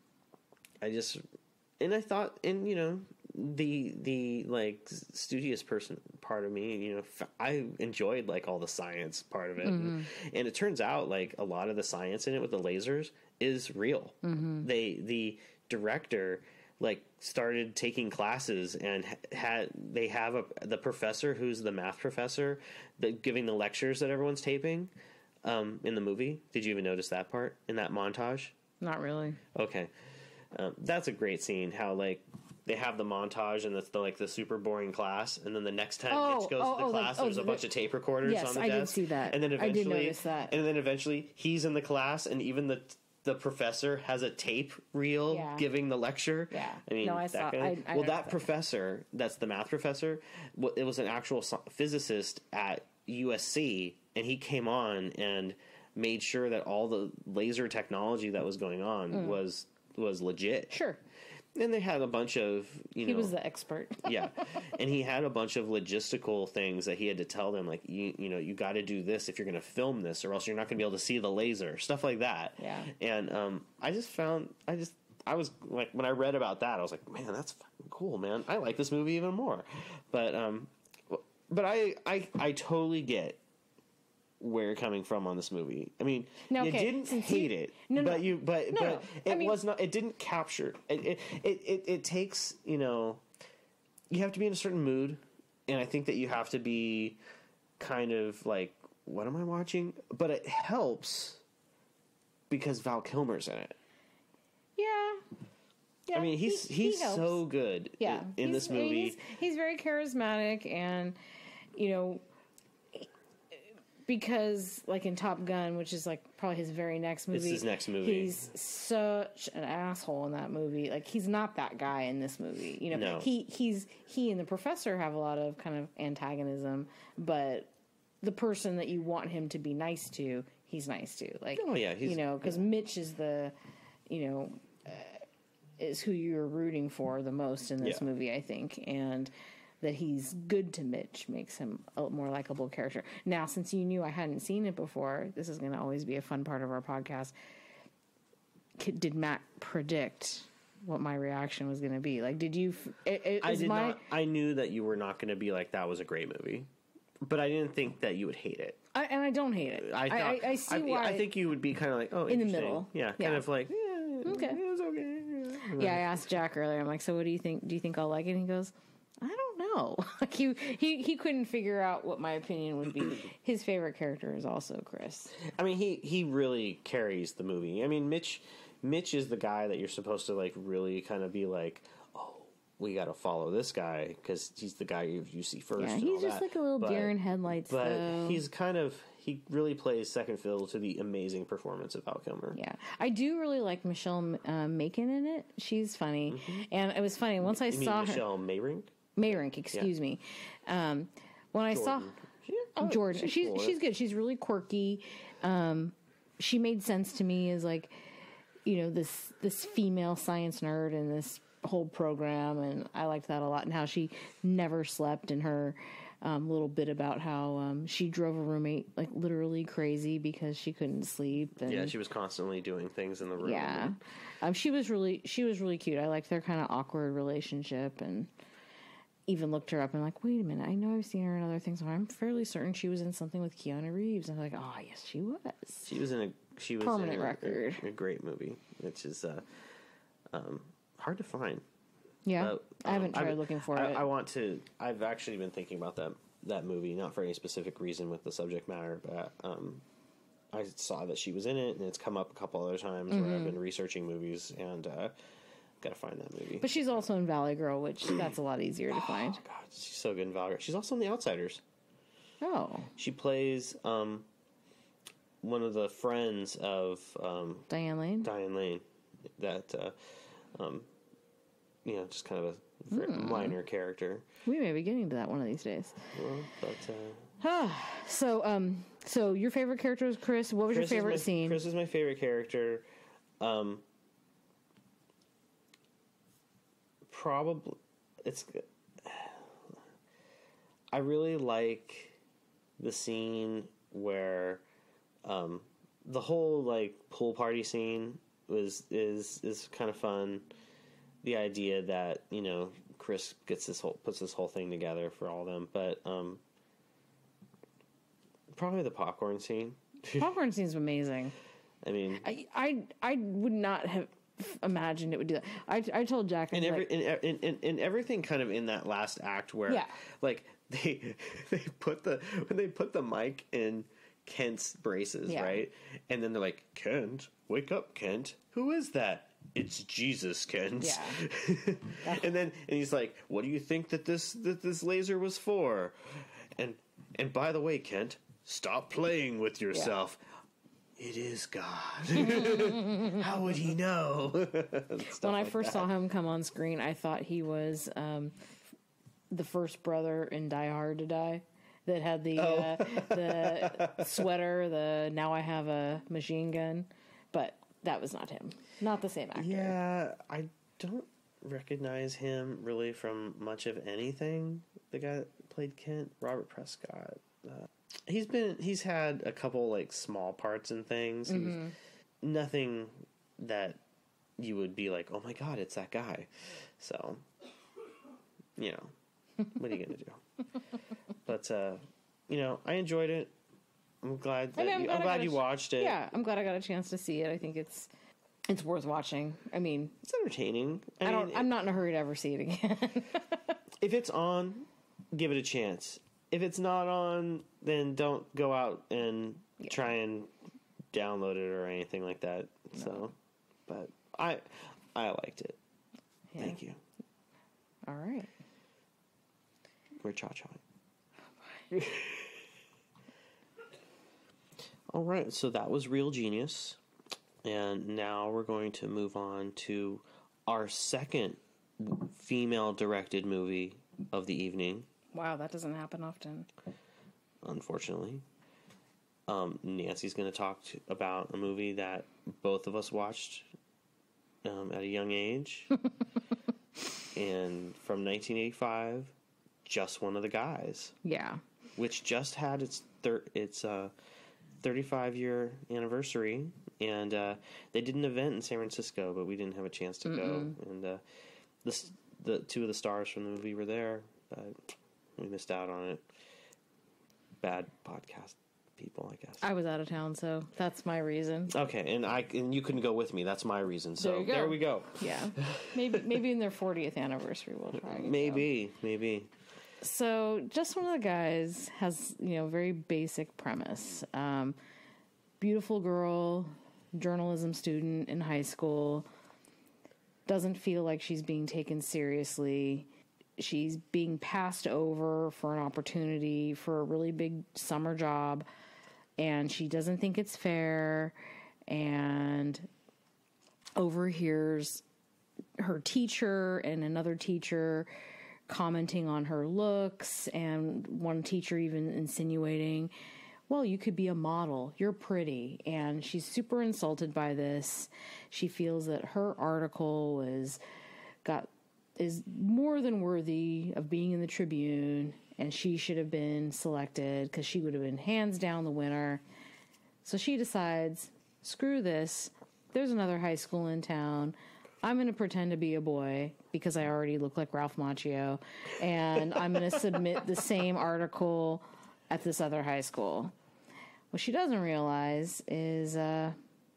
I just, and I thought, and, you know, the the like studious person part of me, you know, I enjoyed like all the science part of it, mm-hmm. and, and it turns out like a lot of the science in it with the lasers is real. Mm-hmm. They the director like started taking classes and had they have a the professor who's the math professor that giving the lectures that everyone's taping um, in the movie. Did you even notice that part in that montage? Not really. Okay, um, that's a great scene. How like. They have the montage, and it's the, like the super boring class, and then the next time oh, Mitch goes oh, to the oh, class, like, there's oh, a bunch the, of tape recorders yes, on the I desk. I did see that. And then eventually, I did notice that. And then eventually, he's in the class, and even the the professor has a tape reel yeah. giving the lecture. Yeah, I mean, no, I that saw. Kind of, I, I well, that, that professor, that's the math professor. It was an actual physicist at U S C, and he came on and made sure that all the laser technology that was going on mm. was was legit. Sure. And they had a bunch of, you know... He was the expert. Yeah. And he had a bunch of logistical things that he had to tell them, like, you, you know, you got to do this if you're going to film this, or else you're not going to be able to see the laser, stuff like that. Yeah. And um, I just found, I just, I was, like, when I read about that, I was like, man, that's fucking cool, man. I like this movie even more. But, um, but I, I, I totally get where you're coming from on this movie. I mean, no, you okay. didn't Since hate you, it, no, no, but you, but, no, but no. it I mean, was not. It didn't capture. It it, it it it takes. You know, you have to be in a certain mood, and I think that you have to be kind of like, what am I watching? But it helps because Val Kilmer's in it. Yeah. Yeah, I mean, he's he, he's he so good. Yeah. in, in this movie. I mean, he's, he's very charismatic, and you know. Because, like in Top Gun, which is like probably his very next movie, it's his next movie. He's such an asshole in that movie. Like he's not that guy in this movie. You know, no. he he's he and the professor have a lot of kind of antagonism, but the person that you want him to be nice to, he's nice to. Like, oh yeah, he's, you know, because yeah. Mitch is the, you know, uh, is who you're rooting for the most in this yeah. movie, I think, and. That he's good to Mitch makes him a more likable character. Now, since you knew I hadn't seen it before, this is going to always be a fun part of our podcast. Did Matt predict what my reaction was going to be. Like, did you? It, it, I did my, not. I knew that you were not going to be like, that was a great movie, but I didn't think that you would hate it. I, and I don't hate it. I, thought, I, I, I see I, why. I think you would be kind of like, oh, in the middle. Yeah, kind yeah. of like, yeah, okay, it was okay. Yeah. yeah, I asked Jack earlier. I'm like, so what do you think? Do you think I'll like it? And he goes, I don't know. Like he he he couldn't figure out what my opinion would be. His favorite character is also Chris. I mean, he he really carries the movie. I mean, Mitch Mitch is the guy that you're supposed to like really kind of be like, oh, we got to follow this guy because he's the guy you, you see first. Yeah, and he's all just that. like a little but, deer in headlights. But though. he's kind of he really plays second fiddle to the amazing performance of Val Kilmer. Yeah, I do really like Michelle uh, Macon in it. She's funny, mm-hmm. and it was funny once I you saw mean her. Michelle Mayrink. Mayrink, excuse yeah. me. Um, when I Jordan. saw She, oh, Jordan, she's she's cool. she's good. She's really quirky. Um, she made sense to me as like, you know, this this female science nerd in this whole program, and I liked that a lot. And how she never slept, and her um, little bit about how um, she drove a roommate like literally crazy because she couldn't sleep. And, yeah, she was constantly doing things in the room. Yeah, um, she was really she was really cute. I liked their kind of awkward relationship, and even looked her up and like, wait a minute, I know I've seen her in other things. So I'm fairly certain she was in something with Keanu Reeves. And I'm like, oh yes, she was. She was in a she was Permanent in a, record. A, a great movie, which is uh, um, hard to find. Yeah, but, um, I haven't tried I, looking for I, it. I want to. I've actually been thinking about that that movie, not for any specific reason with the subject matter, but um, I saw that she was in it, and it's come up a couple other times mm-hmm. where I've been researching movies and. Uh, Gotta find that movie. But she's also in Valley Girl, which that's a lot easier to find. Oh, God, she's so good in Valley Girl. She's also in The Outsiders. Oh. She plays um, one of the friends of um, Diane Lane? Diane Lane. That, uh, um, you know, just kind of a mm. minor character. We may be getting to that one of these days. Well, but... Uh, so, um, so your favorite character is Chris. What was Chris your favorite my, scene? Chris is my favorite character. Um... Probably, it's. I really like the scene where, um, the whole like pool party scene was is is kind of fun. The idea that you know Chris gets this whole puts this whole thing together for all of them, but um, probably the popcorn scene. Popcorn scene's amazing. I mean, I I I would not have imagined it would do that. I, I told Jack and every like, and, and, and everything kind of in that last act where yeah. like they they put the when they put the mic in Kent's braces yeah. right, and then they're like, Kent, wake up, Kent, who is that? It's Jesus, Kent. Yeah. And then and he's like, what do you think that this that this laser was for? And and by the way, Kent, stop playing with yourself. Yeah. It is God. How would he know? When I like first that. saw him come on screen, I thought he was um, the first brother in Die Hard to Die that had the oh. uh, the sweater, the now I have a machine gun, but that was not him. Not the same actor. Yeah, I don't recognize him really from much of anything. The guy that played Kent, Robert Prescott. Uh, He's been he's had a couple like small parts and things. Mm-hmm. Nothing that you would be like, oh my God, it's that guy. So, you know, what are you gonna do? But uh, you know, I enjoyed it. I'm glad that I mean, I'm you, glad, I'm glad you ch- watched it. Yeah, I'm glad I got a chance to see it. I think it's it's worth watching. I mean, it's entertaining. I, I mean, don't. I'm not in a hurry to ever see it again. If it's on, give it a chance. If it's not on, then don't go out and yeah. try and download it or anything like that. No. So, but I, I liked it. Yeah. Thank you. All right. We're cha-chaing. All right. So that was Real Genius, and now we're going to move on to our second female-directed movie of the evening. Wow, that doesn't happen often. Unfortunately. Um, Nancy's going to talk to, about a movie that both of us watched um, at a young age. And from nineteen eighty-five, Just One of the Guys. Yeah. Which just had its thir- its uh, thirty-five year anniversary, and uh, they did an event in San Francisco, but we didn't have a chance to Mm-mm. go. And uh, this, the two of the stars from the movie were there, but we missed out on it. Bad podcast people, I guess. I was out of town, so that's my reason. Okay, and I and you couldn't go with me. That's my reason. So there, you go. there we go. Yeah, maybe maybe in their fortieth anniversary we'll try. Maybe, go. maybe. So, Just One of the Guys has, you know, very basic premise. Um, beautiful girl, journalism student in high school, doesn't feel like she's being taken seriously. She's being passed over for an opportunity for a really big summer job, and she doesn't think it's fair, and overhears her teacher and another teacher commenting on her looks, and one teacher even insinuating, well, you could be a model, you're pretty. And she's super insulted by this. She feels that her article is got is more than worthy of being in the Tribune, and she should have been selected because she would have been hands down the winner. So she decides, screw this, there's another high school in town, I'm going to pretend to be a boy because I already look like Ralph Macchio, and I'm going to submit the same article at this other high school. What she doesn't realize is uh,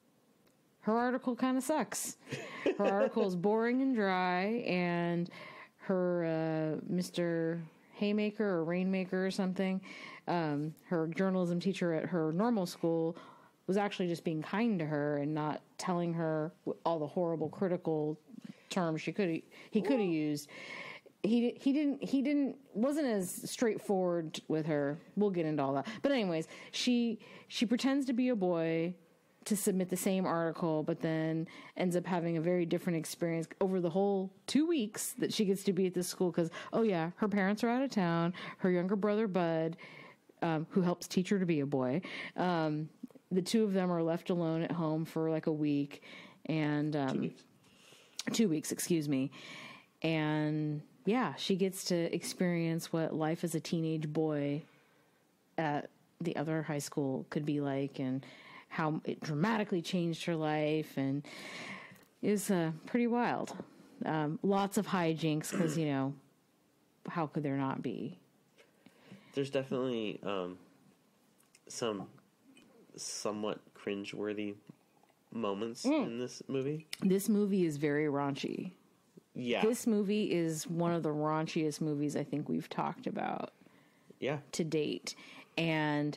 her article kind of sucks. Her article is boring and dry, and her uh, Mister Haymaker or Rainmaker or something, um, her journalism teacher at her normal school, was actually just being kind to her and not telling her all the horrible critical terms she could he could have used. He he didn't he didn't wasn't as straightforward with her. We'll get into all that. But anyways, she she pretends to be a boy to submit the same article, but then ends up having a very different experience over the whole two weeks that she gets to be at this school because, oh yeah, her parents are out of town. Her younger brother, Bud, um, who helps teach her to be a boy, um, the two of them are left alone at home for like a week and um, two weeks. Two weeks, excuse me. And yeah, she gets to experience what life as a teenage boy at the other high school could be like, and how it dramatically changed her life, and it was uh, pretty wild. Um, lots of hijinks because, you know, how could there not be? There's definitely um, some somewhat cringeworthy moments mm. in this movie. This movie is very raunchy. Yeah. This movie is one of the raunchiest movies I think we've talked about. Yeah. To date. And,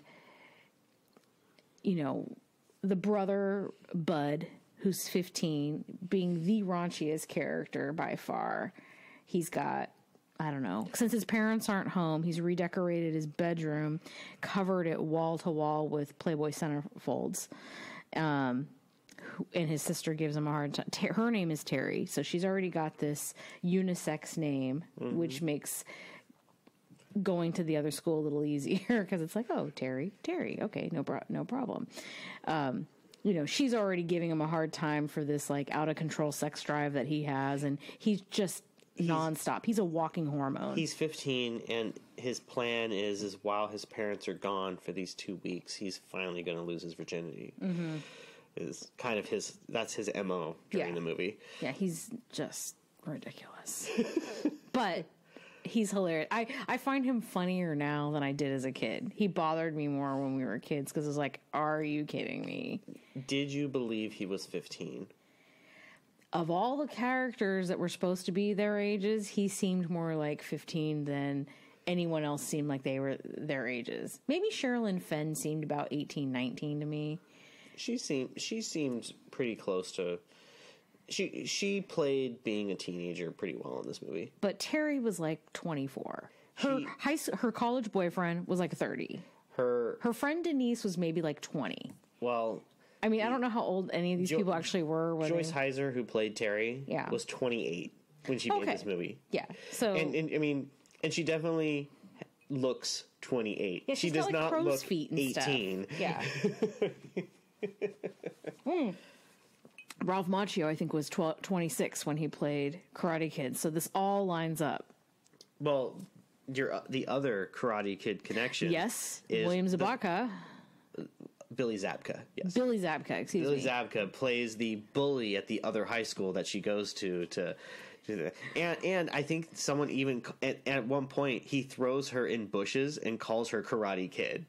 you know, the brother, Bud, who's fifteen, being the raunchiest character by far. He's got, I don't know, since his parents aren't home, he's redecorated his bedroom, covered it wall to wall with Playboy centerfolds. Um, and his sister gives him a hard time. Her name is Terry, so she's already got this unisex name, mm-hmm. which makes going to the other school a little easier because it's like, oh, Terry, Terry, okay, no, pro- no problem. Um, you know, she's already giving him a hard time for this like out of control sex drive that he has, and he's just he's, nonstop. He's a walking hormone. He's fifteen, and his plan is is while his parents are gone for these two weeks, he's finally going to lose his virginity. Mm-hmm. Is kind of his that's his M O during yeah. the movie. Yeah, he's just ridiculous, but he's hilarious. I, I find him funnier now than I did as a kid. He bothered me more when we were kids because it was like, are you kidding me? Did you believe he was fifteen? Of all the characters that were supposed to be their ages, he seemed more like fifteen than anyone else seemed like they were their ages. Maybe Sherilyn Fenn seemed about eighteen, nineteen to me. She seemed she seemed pretty close to. She she played being a teenager pretty well in this movie. But Terry was like twenty-four. Her she, high her college boyfriend was like thirty. Her her friend Denise was maybe like twenty. Well, I mean, I don't know how old any of these jo- people actually were. When Joyce they, Heiser, who played Terry, yeah. was twenty-eight when she okay. made this movie. Yeah. So and, and I mean, and she definitely looks twenty-eight. Yeah, she does like not look feet and eighteen. Stuff. Yeah. mm. Ralph Macchio, I think, was twelve, twenty-six when he played Karate Kid. So this all lines up. Well, your the other Karate Kid connection, yes, is William Zabaka. The, Billy Zabka, yes. Billy Zabka, excuse Billy me. Zabka plays the bully at the other high school that she goes to to, to and and I think someone even at, at one point he throws her in bushes and calls her Karate Kid.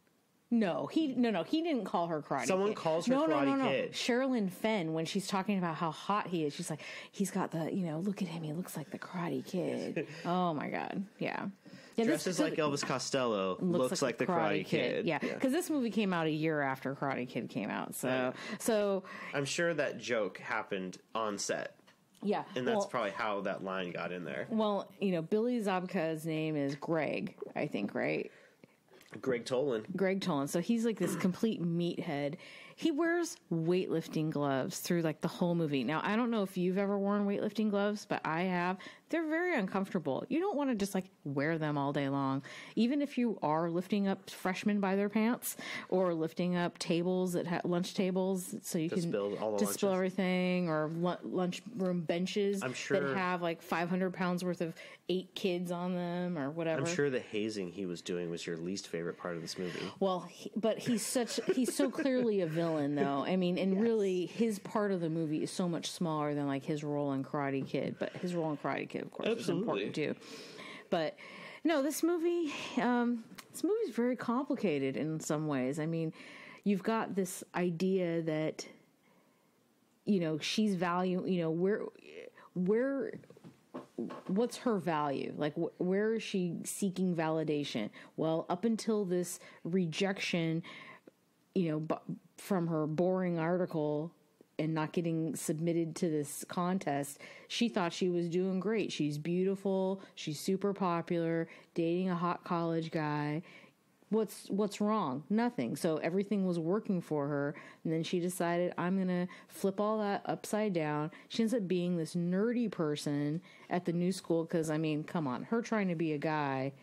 No, he no no he didn't call her Karate Someone Kid. calls her no, Karate no, no, no. Kid. Sherilyn Fenn, when she's talking about how hot he is, she's like, he's got the, you know, look at him, he looks like the Karate Kid. Oh my God, yeah. Yeah, Dresses like Elvis Costello, looks, looks like, like the Karate, Karate Kid. Kid. Yeah, because yeah. this movie came out a year after Karate Kid came out, so right. so I'm sure that joke happened on set. Yeah, and that's well, probably how that line got in there. Well, you know, Billy Zabka's name is Greg, I think, right? Greg Tolan. Greg Tolan. So he's like this complete meathead. He wears weightlifting gloves through like the whole movie. Now, I don't know if you've ever worn weightlifting gloves, but I have. They're very uncomfortable. You don't want to just like wear them all day long. Even if you are lifting up freshmen by their pants or lifting up tables at ha- lunch tables so you to can spill all the to lunches. spill everything, or lu- lunchroom benches I'm sure, that have like five hundred pounds worth of eight kids on them or whatever. I'm sure the hazing he was doing was your least favorite part of this movie. Well, he, but he's such he's so clearly a villain, though. I mean, and yes. really, his part of the movie is so much smaller than like his role in Karate Kid. But his role in Karate Kid, of course, Absolutely. is important too. But no, this movie, um, this movie is very complicated in some ways. I mean, you've got this idea that, you know, she's value. You know, where where. What's her value? Like, wh- where is she seeking validation? Well, up until this rejection, you know, b- from her boring article and not getting submitted to this contest, she thought she was doing great. She's beautiful. She's super popular, dating a hot college guy. What's what's wrong? Nothing. So everything was working for her, and then she decided, I'm gonna flip all that upside down. She ends up being this nerdy person at the new school because, I mean, come on, her trying to be a guy.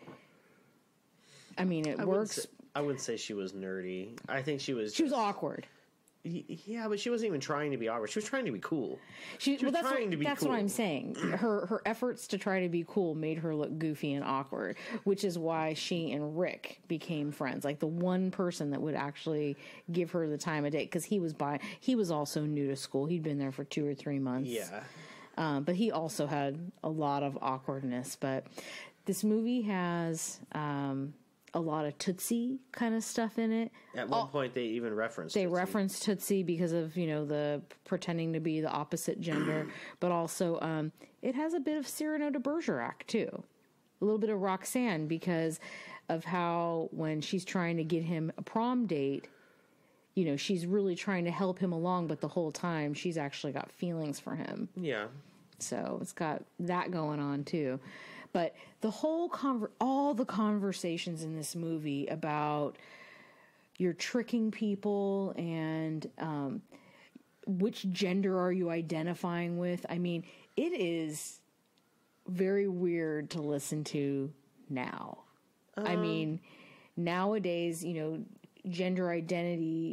I mean, it I works. Wouldn't say, I wouldn't say she was nerdy. I think she was. She just, was awkward. Yeah, but she wasn't even trying to be awkward. She was trying to be cool. She, she well, was that's trying what, to be That's cool. what I'm saying. Her her efforts to try to be cool made her look goofy and awkward, which is why she and Rick became friends. Like the one person that would actually give her the time of day, because he was by he was also new to school. He'd been there for two or three months. Yeah, um, but he also had a lot of awkwardness. But this movie has. Um, a lot of Tootsie kind of stuff in it. At one oh, point, they even referenced they Tootsie. referenced Tootsie because of, you know, the pretending to be the opposite gender, but also um, it has a bit of Cyrano de Bergerac too, a little bit of Roxanne because of how when she's trying to get him a prom date, you know, she's really trying to help him along, but the whole time she's actually got feelings for him. Yeah. So it's got that going on too. But the whole conver- all the conversations in this movie about you're tricking people and um, which gender are you identifying with? I mean, it is very weird to listen to now. Um, I mean, nowadays, you know, gender identity.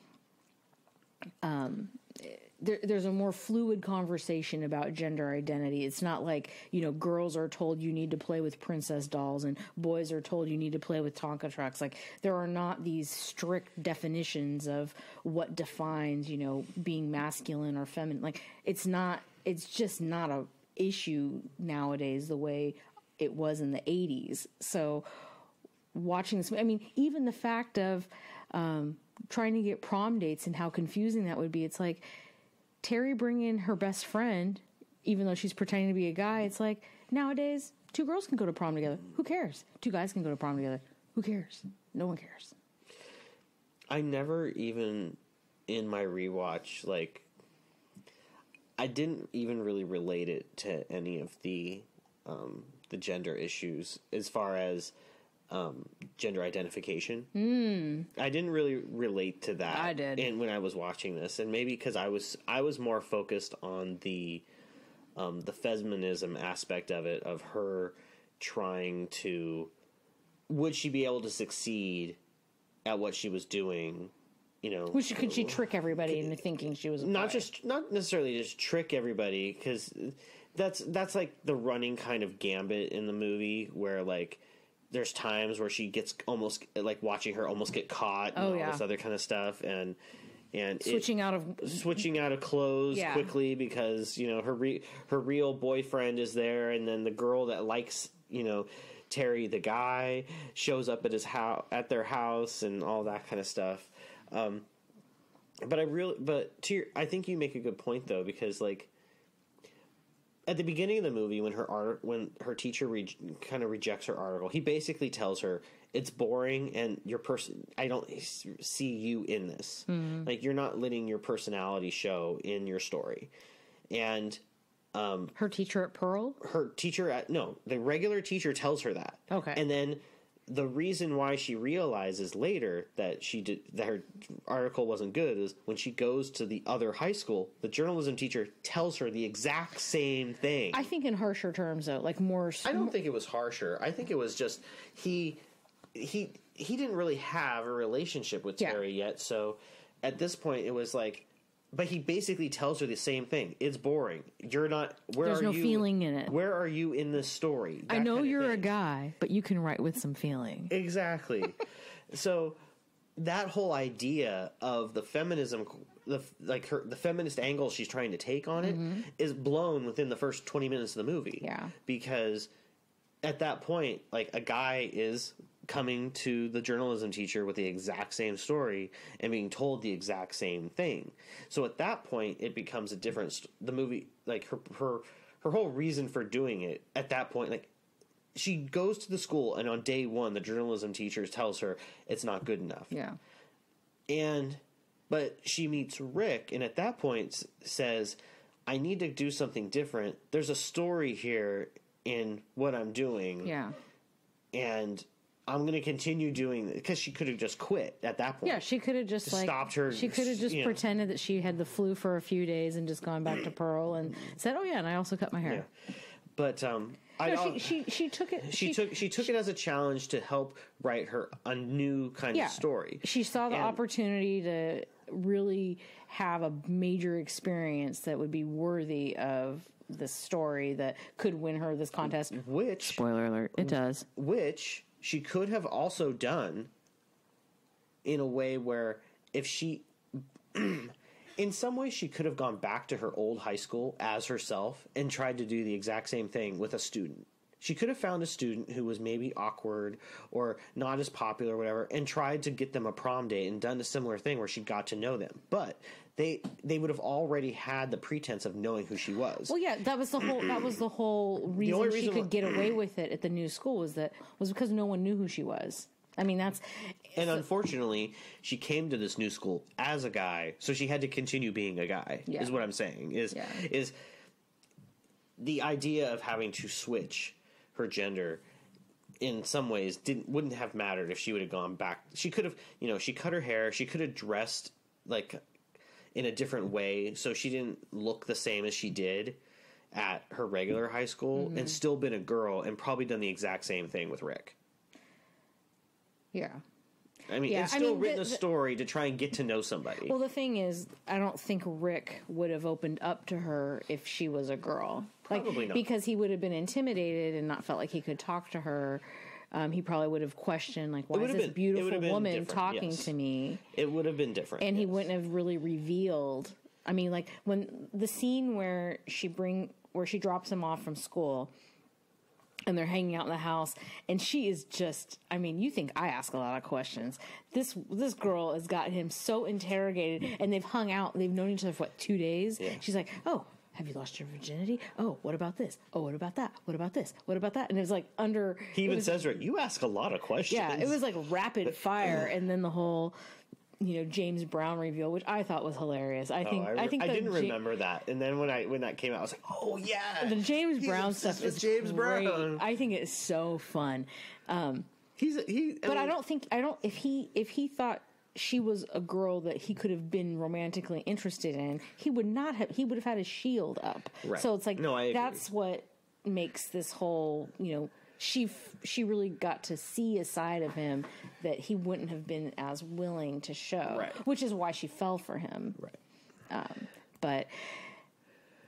Um, There, there's a more fluid conversation about gender identity. It's not like, you know, girls are told you need to play with princess dolls and boys are told you need to play with Tonka trucks. Like, there are not these strict definitions of what defines, you know, being masculine or feminine. Like, it's not, it's just not a issue nowadays the way it was in the eighties. So watching this, I mean, even the fact of um, trying to get prom dates and how confusing that would be, it's like, Terry bringing her best friend, even though she's pretending to be a guy, it's like, nowadays, two girls can go to prom together. Who cares? Two guys can go to prom together. Who cares? No one cares. I never even, in my rewatch, like, I didn't even really relate it to any of the, um, the gender issues as far as Um, gender identification. Mm. I didn't really relate to that. I did. And when I was watching this, and maybe because I was I was more focused on the um, the feminism aspect of it, of her trying to, would she be able to succeed at what she was doing? You know, Which could she trick everybody into thinking she was a not boy? just not necessarily just trick everybody, because that's that's like the running kind of gambit in the movie where like. there's times where she gets almost like watching her almost get caught and oh, all yeah. this other kind of stuff, and and switching it, out of switching out of clothes yeah. quickly because you know her re, her real boyfriend is there, and then the girl that likes you know Terry the guy shows up at his house at their house and all that kind of stuff. Um, but I really but to your, I think you make a good point though, because like at the beginning of the movie when her art when her teacher re- kind of rejects her article, he basically tells her it's boring and your person I don't see you in this. Mm-hmm. Like you're not letting your personality show in your story. And um, her teacher at Pearl? Her teacher at no, the regular teacher tells her that. Okay. And then the reason why she realizes later that she did that her article wasn't good is when she goes to the other high school, the journalism teacher tells her the exact same thing. I think in harsher terms though, like more I don't think it was harsher. I think it was just he he he didn't really have a relationship with Terry yeah. yet, so at this point it was like but he basically tells her the same thing. It's boring. You're not. Where There's are no you, feeling in it. Where are you in this story? I know you're a guy, but you can write with some feeling. Exactly. So that whole idea of the feminism, the like her the feminist angle she's trying to take on it, mm-hmm. is blown within the first twenty minutes of the movie. Yeah. Because at that point, like a guy is coming to the journalism teacher with the exact same story and being told the exact same thing. So at that point, it becomes a different. St- the movie, like her, her, her whole reason for doing it at that point, like she goes to the school and on day one, the journalism teacher tells her it's not good enough. Yeah. And, but she meets Rick and at that point s- says, I need to do something different. There's a story here in what I'm doing. Yeah. And I'm going to continue doing it because she could have just quit at that point. Yeah, she could have just, just like stopped her. She could have just you know. pretended that she had the flu for a few days and just gone back to Pearl and said, "Oh yeah, and I also cut my hair." Yeah. But um, no, I she, she she took it. She, she took she took she, it as a challenge to help write her a new kind yeah, of story. She saw the and, opportunity to really have a major experience that would be worthy of the story that could win her this contest. Which spoiler alert, it does. Which she could have also done in a way where if she in some way she could have gone back to her old high school as herself and tried to do the exact same thing with a student. She could have found a student who was maybe awkward or not as popular or whatever and tried to get them a prom date and done a similar thing where she got to know them. But they they would have already had the pretense of knowing who she was. Well, yeah, that was the whole that was the whole reason, the reason she could get away with it at the new school was that was because no one knew who she was. I mean, that's and so, unfortunately, she came to this new school as a guy, so she had to continue being a guy. Yeah. Is what I'm saying. Is yeah. is the idea of having to switch her gender in some ways didn't wouldn't have mattered if she would have gone back. She could have, you know, she cut her hair. She could have dressed like in a different way so she didn't look the same as she did at her regular high school mm-hmm. and still been a girl and probably done the exact same thing with Rick. Yeah. I mean, yeah, and still I mean, written the, a story to try and get to know somebody. Well, the thing is, I don't think Rick would have opened up to her if she was a girl. Probably like, not. Because he would have been intimidated and not felt like he could talk to her. Um, he probably would have questioned, like, why is this been, beautiful woman talking yes. to me? It would have been different. And yes. he wouldn't have really revealed. I mean, like, when the scene where she bring where she drops him off from school and they're hanging out in the house, and she is just, I mean, you think I ask a lot of questions. This this girl has got him so interrogated, and they've hung out, they've known each other for, what, two days? Yeah. She's like, oh, have you lost your virginity? Oh, what about this? Oh, what about that? What about this? What about that? And it was like under... He even was, says, right, you ask a lot of questions. Yeah, it was like rapid fire, and then the whole... you know, James Brown reveal, which I thought was hilarious. I think, oh, I, re- I think I didn't Ja- remember that, and then when I when that came out, I was like, oh yeah, the James He's Brown stuff is James great. Brown. I think it's so fun. Um, He's a, he, I but mean, I don't think I don't if he if he thought she was a girl that he could have been romantically interested in, he would not have. He would have had his shield up. Right. So it's like no, I agree. That's what makes this whole, you know. She she really got to see a side of him that he wouldn't have been as willing to show, right. which is why she fell for him. Right. Um, but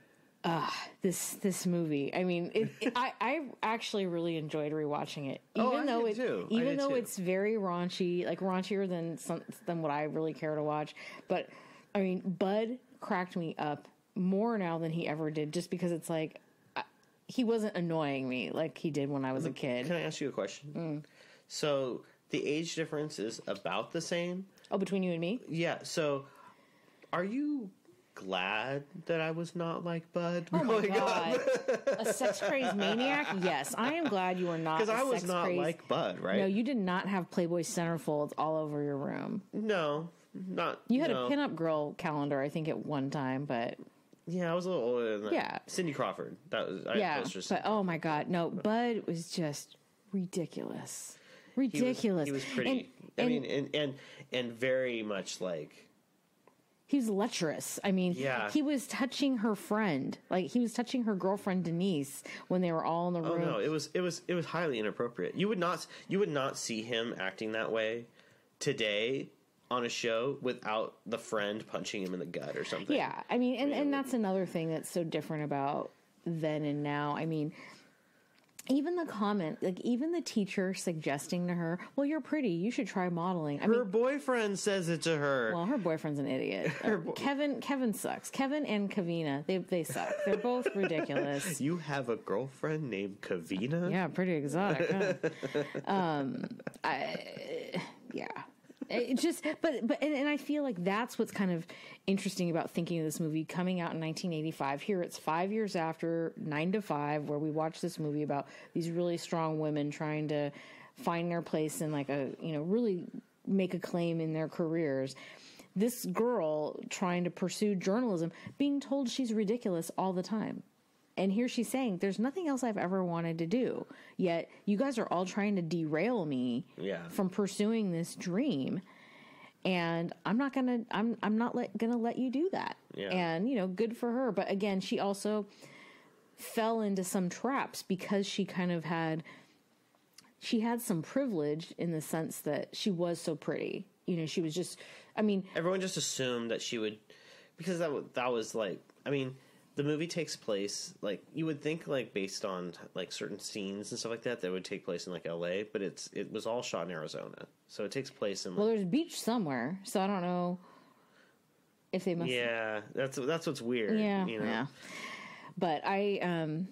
Uh, this this movie. I mean, it, it, I I actually really enjoyed rewatching it, even oh, I though did it too. I even did though too. it's very raunchy, like raunchier than some than what I really care to watch. But I mean, Bud cracked me up more now than he ever did, just because it's like I, he wasn't annoying me like he did when I was a kid. Can I ask you a question? Mm. So the age difference is about the same. Oh, between you and me? Yeah. So are you glad that I was not like Bud? Oh my god, a sex crazed maniac? Yes, I am glad you were not. Because I was sex not crazed. like Bud, right? No, you did not have Playboy centerfolds all over your room. No, not. You had no. a pinup girl calendar, I think, at one time, but Yeah, I was a little older than that. Yeah. Cindy Crawford. That was. I, yeah. was just, but oh my god, no, Bud was just ridiculous, he was, ridiculous. he was pretty. And, I and mean, and, and and very much like. he was lecherous. I mean, Yeah. he was touching her friend, like he was touching her girlfriend Denise when they were all in the Oh room. no! It was it was it was highly inappropriate. You would not you would not see him acting that way today on a show without the friend punching him in the gut or something. Yeah, I mean, and, and that's another thing that's so different about then and now. I mean, even the comment, like even the teacher suggesting to her, "Well, you're pretty. You should try modeling." I Her mean, boyfriend says it to her. well, her boyfriend's an idiot. Uh, Kevin, Kevin sucks. Kevin and Kavina, they they suck. They're both ridiculous. You have a girlfriend named Kavina? Yeah, pretty exotic. Huh? um, I, yeah. It just, but, but, and, and I feel like that's what's kind of interesting about thinking of this movie coming out in nineteen eighty-five. Here it's five years after Nine to Five, where we watch this movie about these really strong women trying to find their place in like a, you know, really make a claim in their careers. This girl trying to pursue journalism, being told she's ridiculous all the time. And here she's saying, there's nothing else I've ever wanted to do. Yet you guys are all trying to derail me Yeah. from pursuing this dream. And I'm not going to, I'm, I'm not let, going to let you do that. Yeah. And, you know, good for her. But again, she also fell into some traps because she kind of had, she had some privilege in the sense that she was so pretty. You know, she was just, I mean. Everyone just assumed that she would, because that, w- that was like, I mean, the movie takes place, like, you would think, like, based on, like, certain scenes and stuff like that, that would take place in, like, L A, but it's it was all shot in Arizona. So it takes place in, like... Well, there's a beach somewhere, so I don't know if they must... Yeah, that's that's what's weird. Yeah, you know? yeah. But I... um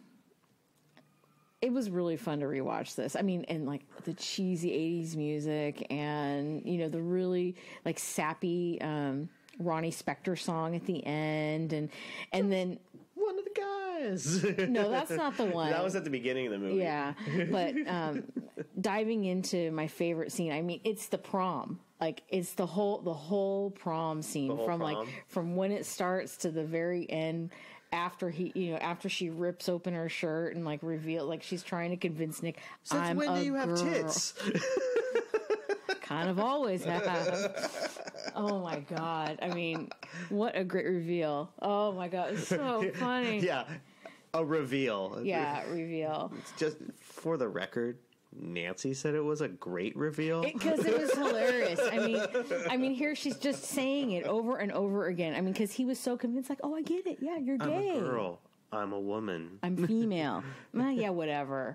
it was really fun to rewatch this. I mean, and, like, the cheesy eighties music and, you know, the really, like, sappy... um Ronnie Spector song at the end, and and then One of the guys. no, that's not the one. That was at the beginning of the movie. Yeah, but um, diving into my favorite scene, I mean, it's the prom. Like it's the whole the whole prom scene whole from prom. like from when it starts to the very end. After he, you know, after she rips open her shirt and like reveal, like she's trying to convince Nick, Since I'm when a do you girl. have tits? Kind of always have. Oh my god! I mean, what a great reveal! Oh my god, it's so funny. Yeah, a reveal. Yeah, reveal. It's just for the record, Nancy said it was a great reveal Because it, it was hilarious. I mean, I mean, here she's just saying it over and over again. I mean, because he was so convinced, like, oh, I get it. Yeah, you're gay. I'm a girl. I'm a woman. I'm female. Well, yeah, whatever.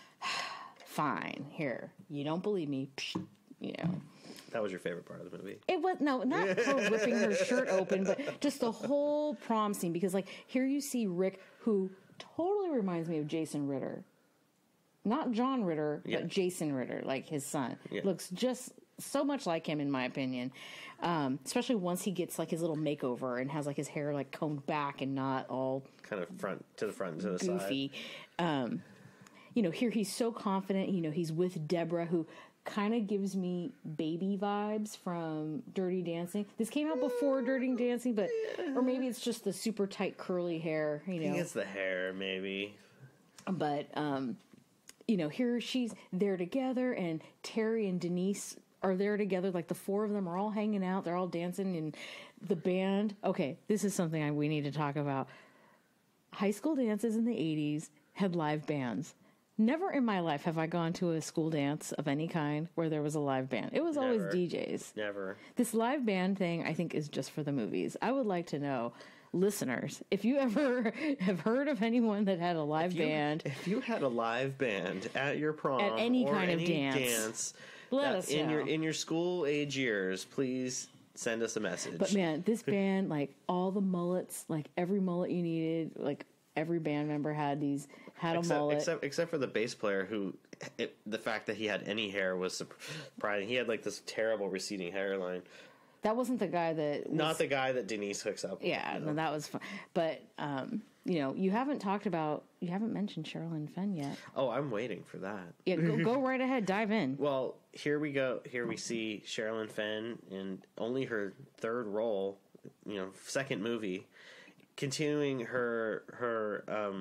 Fine. Here, you don't believe me. Psh, you know. That was your favorite part of the movie. It was no, not her ripping her shirt open, but just the whole prom scene. Because like here you see Rick, who totally reminds me of Jason Ritter, not John Ritter, Yeah. but Jason Ritter, like his son. Yeah. Looks just so much like him, in my opinion. Um, especially once he gets like his little makeover and has like his hair like combed back and not all Kind of front to the front and to the goofy. side. Um, you know, here he's so confident. You know, he's with Deborah, who kind of gives me baby vibes from Dirty Dancing. This came out before Dirty Dancing, but or maybe it's just the super tight curly hair. You I know, think it's the hair, maybe. but um, you know, here she's there together, and Terry and Denise are there together. Like the four of them are all hanging out. They're all dancing, and the band. Okay, this is something I, we need to talk about. High school dances in the eighties had live bands. Never in my life have I gone to a school dance of any kind where there was a live band. It was always Never. D Js. Never. This live band thing, I think, is just for the movies. I would like to know, listeners, if you ever have heard of anyone that had a live if you, band, if you had a live band at your prom, at any or kind any of dance, dance let that, us in know. your in your school age years, please send us a message. But man, this band, like all the mullets, like every mullet you needed, like every band member had these had a except, mullet. Except except for the bass player, who it, the fact that he had any hair was surprising. He had like this terrible receding hairline. That wasn't the guy that was, not the guy that Denise hooks up with. Yeah, you know? no, that was fun. But um, you know, you haven't talked about, you haven't mentioned Sherilyn Fenn yet. Oh, I'm waiting for that. Yeah, go, go right ahead, dive in. Well, here we go. Here we see Sherilyn Fenn in only her third role, you know, second movie, continuing her her um,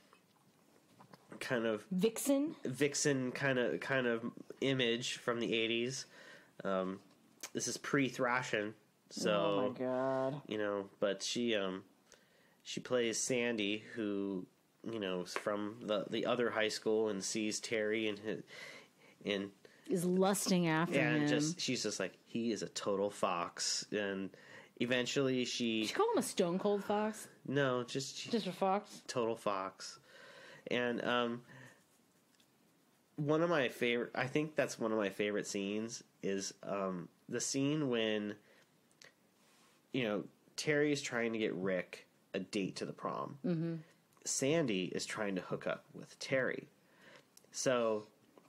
kind of Vixen. Vixen kind of kind of image from the eighties. Um, this is pre-thrashing, so Oh my god. you know, but she um she plays Sandy, who, you know, is from the the other high school and sees Terry and his and Is lusting after and him. just she's just like, he is a total fox. And eventually she Did you call him a stone cold fox? no just she, Just a fox? total fox. And um one of my favorite, I think that's one of my favorite scenes is um the scene when, you know, Terry is trying to get Rick a date to the prom. Mm-hmm. Sandy is trying to hook up with Terry. So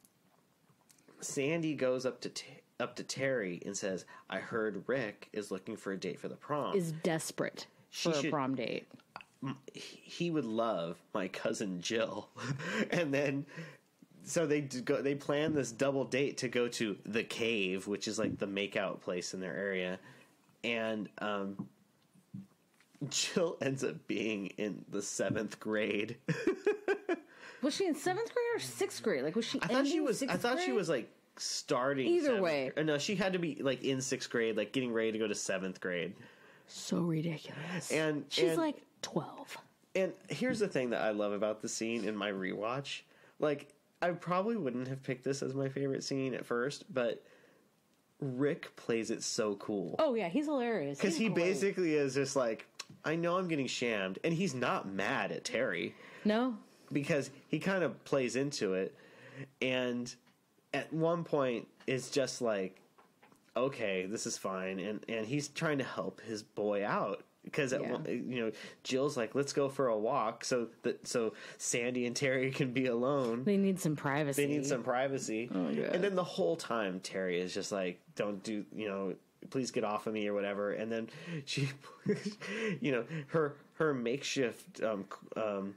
Sandy goes up to t- up to Terry and says, "I heard Rick is looking for a date for the prom. Is desperate She for should- a prom date." He would love my cousin Jill." And then so they d- go they plan this double date to go to the Cave, which is like the makeout place in their area. And um Jill ends up being in the seventh grade. Was she in seventh grade or sixth grade? Like, was she? I thought she ending was. I sixth thought she grade? was like starting. Either seventh way. grade. No, she had to be like in sixth grade, like getting ready to go to seventh grade. So ridiculous. And she's and, like twelve. And here's the thing that I love about the scene in my rewatch. Like, I probably wouldn't have picked this as my favorite scene at first, but Rick plays it so cool. Oh yeah, he's hilarious. Because He's he great. basically is just like, I know I'm getting shammed, and he's not mad at Terry. No. Because he kind of plays into it, and at one point it's just like, okay, this is fine, and and he's trying to help his boy out because at Yeah. one, you know, Jill's like, let's go for a walk so that so Sandy and Terry can be alone. They need some privacy. They need some privacy. Oh, yeah. And then the whole time Terry is just like, don't do, you know, please get off of me or whatever. And then she, you know, her her makeshift um um.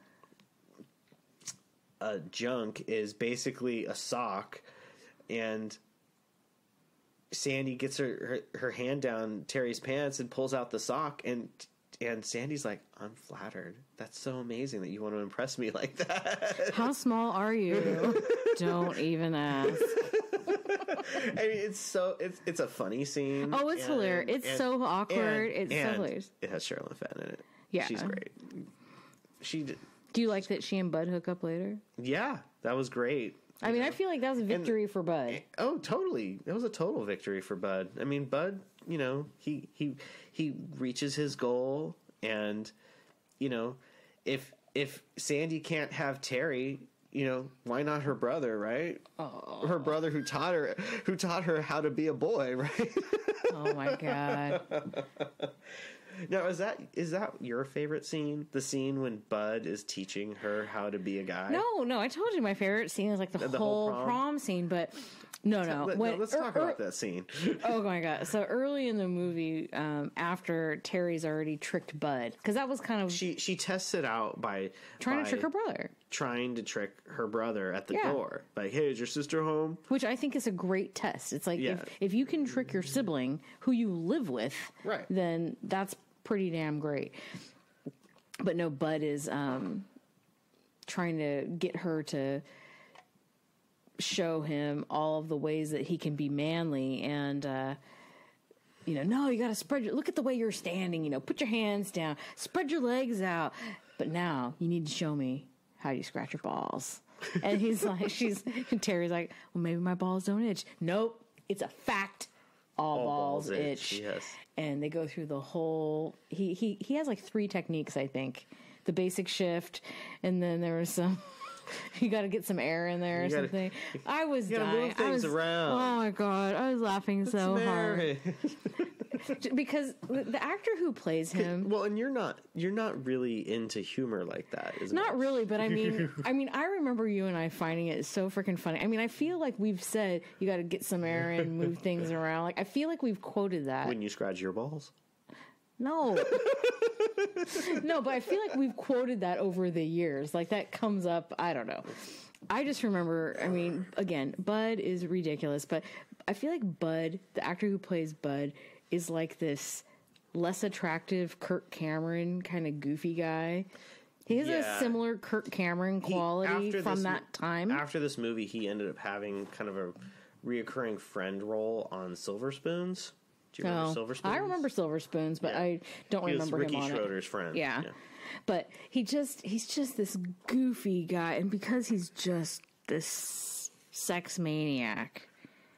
Uh, junk is basically a sock, and Sandy gets her, her her hand down Terry's pants and pulls out the sock, and and Sandy's like, I'm flattered. That's so amazing that you want to impress me like that. How small are you? Don't even ask. I mean, it's so it's it's a funny scene. Oh, it's and- hilarious. It's and- so awkward. and- It's so and hilarious. It has Sherilyn Fenn in it. Yeah. She's great. She did. Do you like that she and Bud hook up later? Yeah, that was great. I mean, I feel like that was a victory for Bud. Oh, totally. That was a total victory for Bud. I mean, Bud, you know, he he he reaches his goal, and you know, if if Sandy can't have Terry, you know, why not her brother, right? Oh. Her brother who taught her who taught her how to be a boy, right? Oh my god. Now, is that is that your favorite scene? The scene when Bud is teaching her how to be a guy? No, no, I told you my favorite scene is like the, The whole, whole prom? prom? scene, but no, no. Let, When- no let's talk er- about that scene. Oh my god! So early in the movie, um, after Terry's already tricked Bud, because that was kind of She she tests it out by trying by to trick her brother, trying to trick her brother at the Yeah. door. Like, hey, is your sister home? which I think is a great test. It's like Yeah. if if you can trick your sibling who you live with, Right. then that's pretty damn great. But no, Bud is um, trying to get her to show him all of the ways that he can be manly, and uh, you know, no, you got to spread your. Look at the way you're standing. You know, put your hands down, spread your legs out. But now you need to show me how you scratch your balls. And he's like, she's and Terry's like, well, maybe my balls don't itch. Nope, it's a fact. all, All balls, balls itch. itch, yes. And they go through the whole. He he he has like three techniques, I think. The basic shift, and then there was some. You got to get some air in there or You gotta- something. I was you gotta dying. move things I was, around. Oh my god, I was laughing so hard Mary. because the, the actor who plays him. Well, and you're not you're not really into humor like that, is Not really, but I mean, I mean, I remember you and I finding it so freaking funny. I mean, I feel like we've said you got to get some air in, move things around. Like I feel like we've quoted that. when you scratch your balls. No. No, but I feel like we've quoted that over the years. Like that comes up, I don't know. I just remember, I mean, again, Bud is ridiculous, but I feel like Bud, the actor who plays Bud, is like this less attractive Kirk Cameron kind of goofy guy. He has Yeah. a similar Kirk Cameron He- quality after from this- that time. After this movie, he ended up having kind of a reoccurring friend role on Silver Spoons. Do you remember Oh, Silver Spoons? I remember Silver Spoons, but Yeah. I don't He was remember Ricky him on Schroeder's it. friend. Yeah. Yeah. But he just he's just this goofy guy, and because he's just this sex maniac,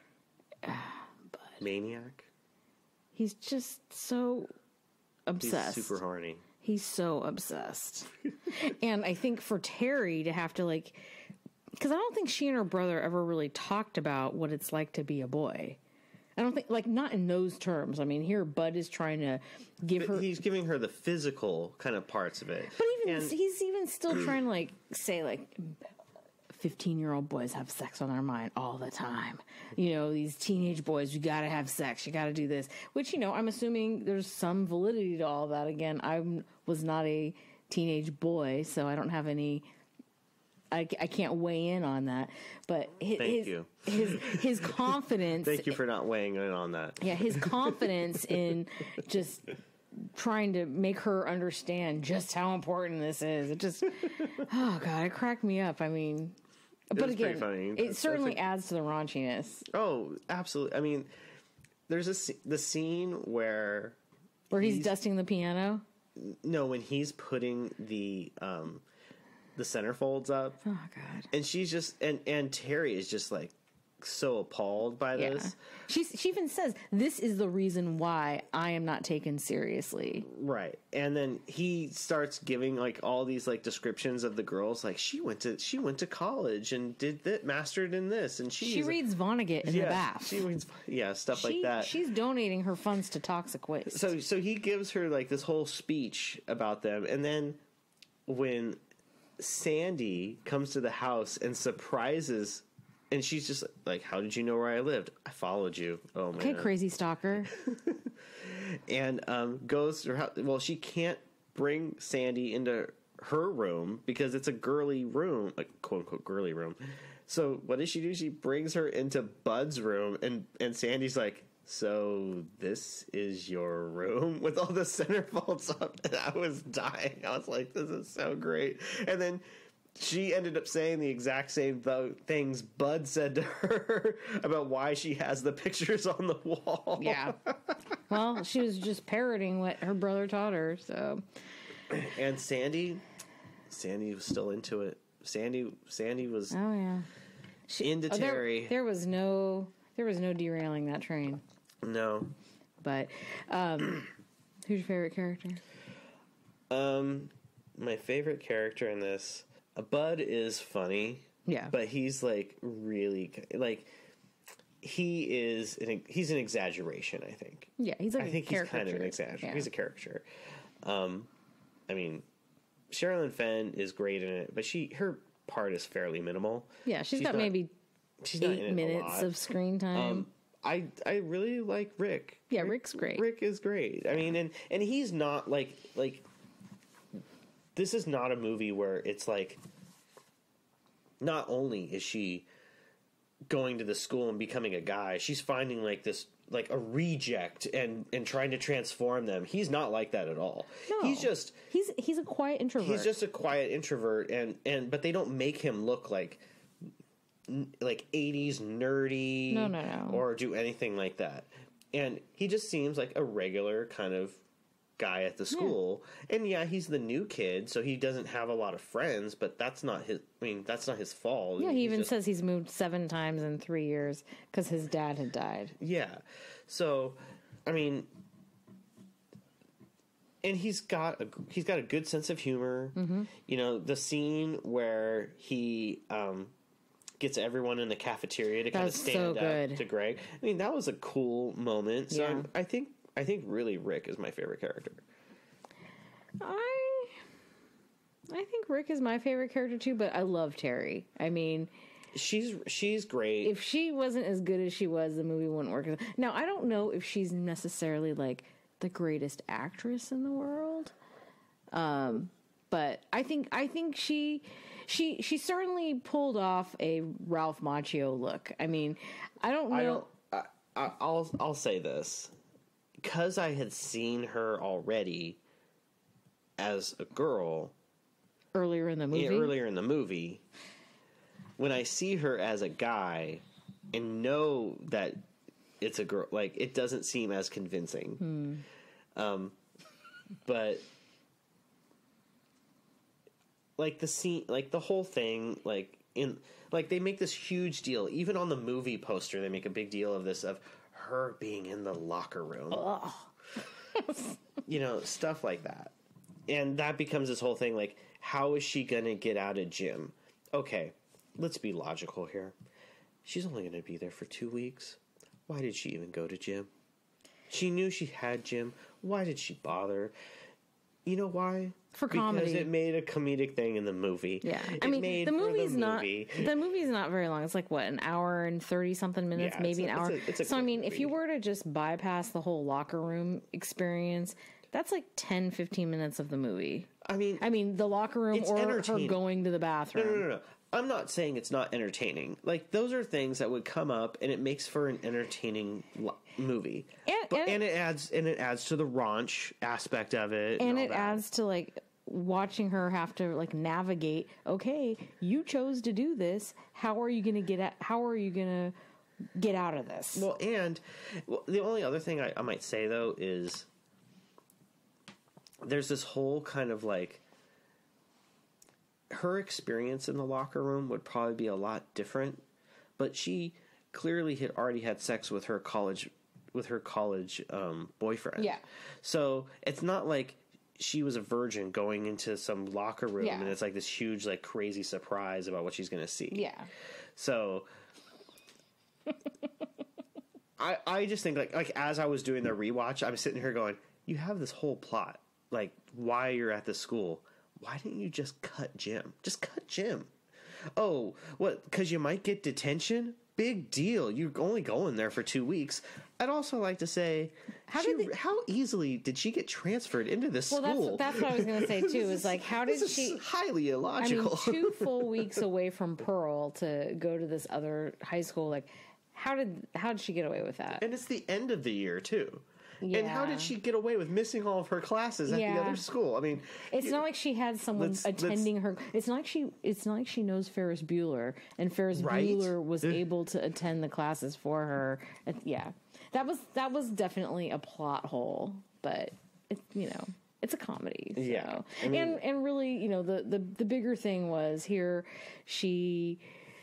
Maniac. he's just so He's obsessed. super horny. He's so obsessed. And I think for Terry to have to like, because I don't think she and her brother ever really talked about what it's like to be a boy. I don't think, like, not in those terms. I mean, here Bud is trying to give But her. he's giving her the physical kind of parts of it. But even And- he's even still trying to like say like fifteen year old boys have sex on their mind all the time. You know, these teenage boys, you got to have sex, you got to do this. Which, you know, I'm assuming there's some validity to all that. Again, I was not a teenage boy, so I don't have any. I, I can't weigh in on that. But his Thank his, you. his his confidence. Thank you for not weighing in on that. Yeah, his confidence in just trying to make her understand just how important this is. It just, oh god, it cracked me up. I mean, but was pretty again, funny. it That's- certainly that's a- adds to the raunchiness. Oh, absolutely. I mean, there's a sce- the scene where Where he's, He's- dusting the piano. no, when he's putting the um the centerfolds up, Oh god. and she's just and and Terry is just like so appalled by Yeah. this. She's, she even says, this is the reason why I am not taken seriously. Right. And then he starts giving like all these like descriptions of the girls, like she went to she went to college and did that, mastered in this, and she's, She reads Vonnegut in yeah, the bath. She reads yeah, stuff She- like that. She's donating her funds to toxic waste. So so he gives her like this whole speech about them, and then when Sandy comes to the house and surprises, and she's just like, "How did you know where I lived? I followed you." Oh man. Okay, crazy stalker. And um, goes to her house. Well, she can't bring Sandy into her room because it's a girly room, a quote unquote girly room. So what does she do? She brings her into Bud's room, and and Sandy's like, "So this is your room with all the centerfolds up?" And I was dying. I was like, "This is so great." And then she ended up saying the exact same th- things Bud said to her about why she has the pictures on the wall. Yeah. Well, she was just parroting what her brother taught her, so. And Sandy, Sandy was still into it. Sandy, Sandy was Oh, yeah. into Oh, there, Terry. there was no, there was no derailing that train. No, But, um, who's your favorite character? um, my favorite character in this, uh, Bud is funny. Yeah. But he's like really like he is an, he's an exaggeration. I think. Yeah, he's like I a think he's kind of an caricature. exaggeration. Yeah. He's a caricature. Um, I mean, Sherilyn Fenn is great in it, but she her part is fairly minimal. Yeah, she's She's got not- maybe She's not in it eight a minutes lot. of screen time. Um, I I really like Rick. Yeah, Rick- Rick's great. Rick is great. I mean, and and he's not like like. This is not a movie where it's like. Not only is she going to the school and becoming a guy, she's finding like this like a reject and and trying to transform them. He's not like that at all. no. He's just he's he's a quiet introvert. he's just a quiet introvert, and and but they don't make him look like like eighties nerdy No, no, no. or do anything like that. And he just seems like a regular kind of guy at the school. Yeah. And yeah, he's the new kid, so he doesn't have a lot of friends, but that's not his, I mean, that's not his fault. Yeah, he he's even just, says he's moved seven times in three years because his dad had died. Yeah. So, I mean, and he's got a, he's got a good sense of humor. Mm-hmm. You know, the scene where he um, gets everyone in the cafeteria to kind of stand so up good. to Greg. I mean, that was a cool moment. So Yeah. I'm, I think I think really Rick is my favorite character. I I think Rick is my favorite character too, but I love Terry. I mean, she's she's great. If she wasn't as good as she was, the movie wouldn't work. Now, I don't know if she's necessarily like the greatest actress in the world, um, but I think I think she she she certainly pulled off a Ralph Macchio look. I mean, I don't know. I don't, I, I, I'll I'll say this because I had seen her already as a girl earlier in the movie. Yeah, earlier in the movie, when I see her as a guy and know that it's a girl, like it doesn't seem as convincing. Hmm. Um, but like the scene, like the whole thing, like in like they make this huge deal. Even on the movie poster, they make a big deal of this of her being in the locker room. You know, stuff like that. And that becomes this whole thing, like, how is she going to get out of gym? Okay, let's be logical here. She's only going to be there for two weeks. Why did she even go to gym? She knew she had gym. Why did she bother? You know why? For comedy. Because it made a comedic thing in the movie. Yeah. It I mean, made the movie's the not movie. the movie's not very long. It's like what, an hour and thirty something minutes, Yeah, maybe it's an a- hour. it's a- it's a so I quick mean, if you movie. were to just bypass the whole locker room experience, that's like ten, fifteen minutes of the movie. I mean, I mean, the locker room It's or her entertaining. going to the no, bathroom. no, no, no. I'm not saying it's not entertaining. Like, those are things that would come up, and it makes for an entertaining lo- movie. And- but, and- and it adds and it adds to the raunch aspect of it, and, And all it that. adds to like watching her have to like navigate, okay, you chose to do this. How are you going to get out, how are you going to get out of this? Well, and well, the only other thing I, I might say though is there's this whole kind of like her experience in the locker room would probably be a lot different, but she clearly had already had sex with her college with her college um, boyfriend. Yeah. So it's not like she was a virgin going into some locker room Yeah. and it's like this huge like crazy surprise about what she's going to see. Yeah. So I I just think like like as I was doing the rewatch, I'm sitting here going, you have this whole plot, like why you're at the school. Why didn't you just cut gym? Just cut gym. Oh, what? Because you might get detention? Big deal. You're only going there for two weeks. I'd also like to say, how did did they- how easily did she get transferred into this Well, school? that's that's what I was going to say too. Is like, how did This is she? highly I mean, illogical. two full weeks away from Pearl to go to this other high school. Like, how did how did she get away with that? And it's the end of the year too. And how Yeah. did she get away with missing all of her classes at Yeah. the other school? I mean, It's not like she had someone Let's- let's- attending her. It's not like she. It's not like she knows Ferris Bueller, and Ferris Right? Bueller was able to attend the classes for her. And, yeah, that was that was definitely a plot hole, but it, you know, it's a comedy. So. Yeah. I mean- and and really, you know, the, the the bigger thing was here. She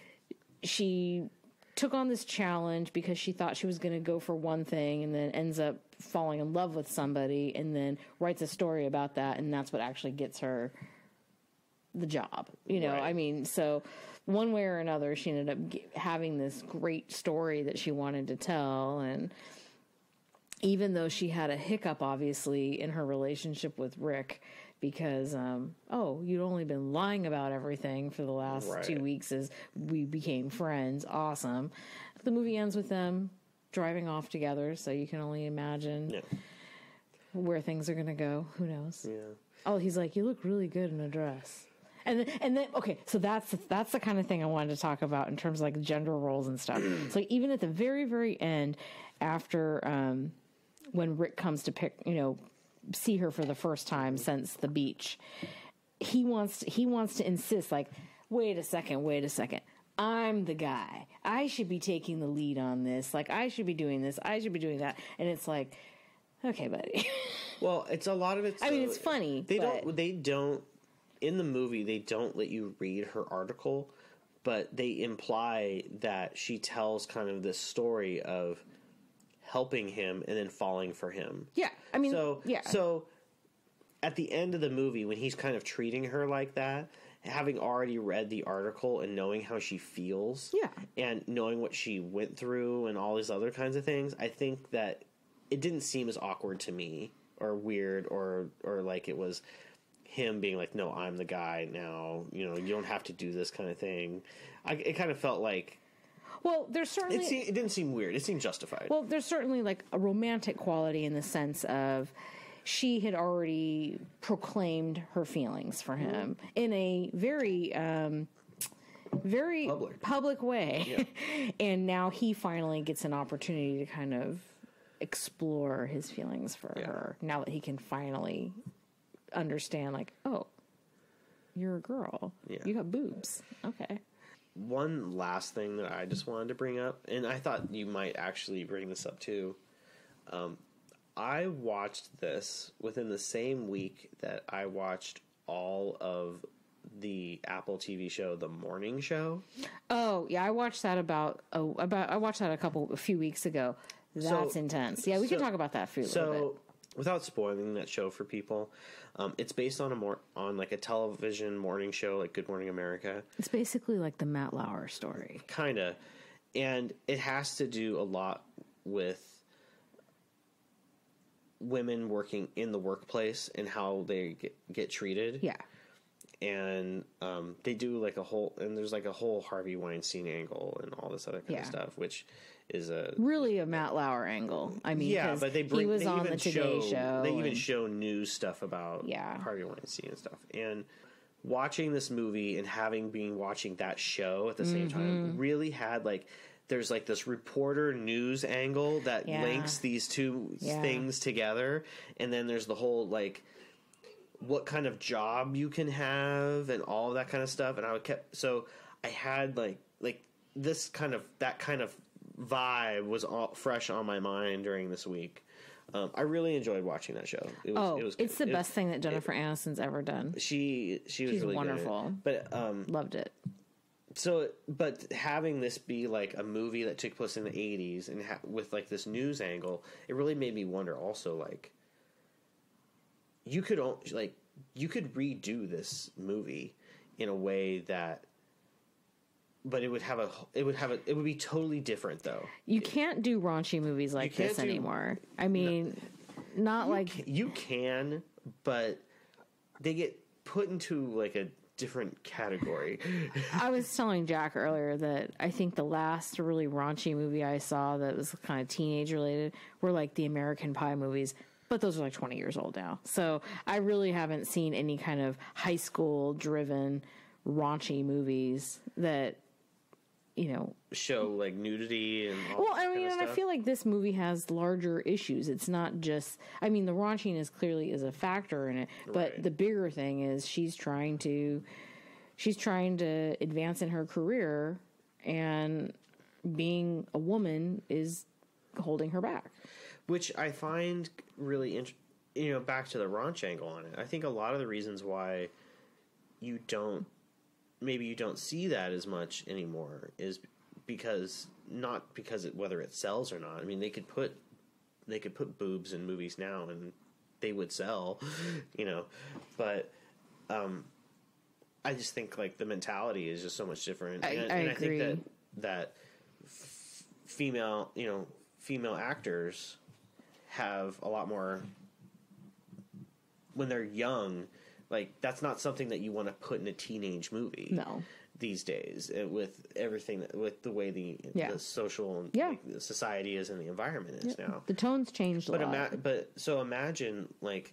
she took on this challenge because she thought she was going to go for one thing, and then ends up falling in love with somebody, and then writes a story about that, and that's what actually gets her the job. You know, Right. I mean, so one way or another, she ended up ge- having this great story that she wanted to tell, and even though she had a hiccup, obviously, in her relationship with Rick, because, um, oh, you'd only been lying about everything for the last Right. two weeks as we became friends. Awesome. The movie ends with them driving off together, so you can only imagine yeah. where things are going to go. Who knows? Yeah. Oh, he's like, you look really good in a dress. And then, and then, okay, so that's that's the kind of thing I wanted to talk about in terms of like gender roles and stuff. So even at the very, very end, after um, when Rick comes to pick, you know, see her for the first time since the beach, he wants he wants to insist, like, wait a second, wait a second. I'm the guy. I should be taking the lead on this. Like, I should be doing this. I should be doing that. And it's like, okay, buddy. Well, it's a lot of it. I mean, it's funny. They but... don't. They don't. In the movie, they don't let you read her article, but they imply that she tells kind of this story of helping him and then falling for him. Yeah, I mean, so yeah. So at the end of the movie, when he's kind of treating her like that, having already read the article and knowing how she feels, yeah, and knowing what she went through and all these other kinds of things, I think that it didn't seem as awkward to me or weird or or like it was him being like, no, I'm the guy now, you know, you don't have to do this kind of thing. I, it kind of felt like, well, there's certainly, it, seemed, it didn't seem weird. It seemed justified. Well, there's certainly like a romantic quality in the sense of she had already proclaimed her feelings for him mm-hmm. in a very, um, very public, public way. Yeah. And now he finally gets an opportunity to kind of explore his feelings for yeah. her now that he can finally understand, like, oh, you're a girl. Yeah. You got boobs. Okay. One last thing that I just wanted to bring up, and I thought you might actually bring this up too. Um, I watched this within the same week that I watched all of the Apple T V show, The Morning Show. Oh yeah, I watched that about oh about I watched that a couple a few weeks ago. That's so, intense. Yeah, we so, can talk about that for a so, little bit. Without spoiling that show for people, um, it's based on a more on like a television morning show, like Good Morning America. It's basically like the Matt Lauer story, kind of, and it has to do a lot with women working in the workplace and how they get, get treated. Yeah, and um, they do like a whole and there's like a whole Harvey Weinstein angle and all this other kind yeah. of stuff, which is a really a Matt Lauer angle. I mean, yeah, but they bring, he was they on even the Today show, Show. They and, even show news stuff about yeah. Harvey Weinstein and stuff. And watching this movie and having been watching that show at the same mm-hmm. time really had like there's like this reporter news angle that yeah. links these two yeah. things together, and then there's the whole like what kind of job you can have and all of that kind of stuff. And I would kept so I had like like this kind of that kind of vibe was all fresh on my mind during this week. Um, I really enjoyed watching that show. It was, oh, it was it's the it, best thing that Jennifer it, Aniston's ever done. She she was She's really wonderful. Good at it. But um, loved it. So, but having this be like a movie that took place in the eighties and ha- with like this news angle, it really made me wonder. Also, like you could like you could redo this movie in a way that. But it would have a it would have a it would be totally different though. You can't do raunchy movies like this do, anymore. I mean, no, not you like can, you can, but they get put into like a different category. I was telling Jack earlier that I think the last really raunchy movie I saw that was kind of teenage related were like the American Pie movies. But those are like twenty years old now. So I really haven't seen any kind of high school driven raunchy movies that, you know, show like nudity and all well, that I mean, kind of and stuff. I feel like this movie has larger issues. It's not just, I mean, the raunchiness clearly is a factor in it, but right. the bigger thing is she's trying to, she's trying to advance in her career, and being a woman is holding her back. Which I find really interesting. You know, back to the raunch angle on it. I think a lot of the reasons why you don't. Maybe you don't see that as much anymore is because not because it, whether it sells or not. I mean, they could put they could put boobs in movies now and they would sell, you know. But um, I just think like the mentality is just so much different. I, and, I and agree. I think that that f- female, you know, female actors have a lot more when they're young. Like, that's not something that you want to put in a teenage movie. No. These days, with everything, that, with the way the, yeah. the social and yeah. like, the society is and the environment is yeah. now. The tone's changed a but lot. Ima- but so imagine, like,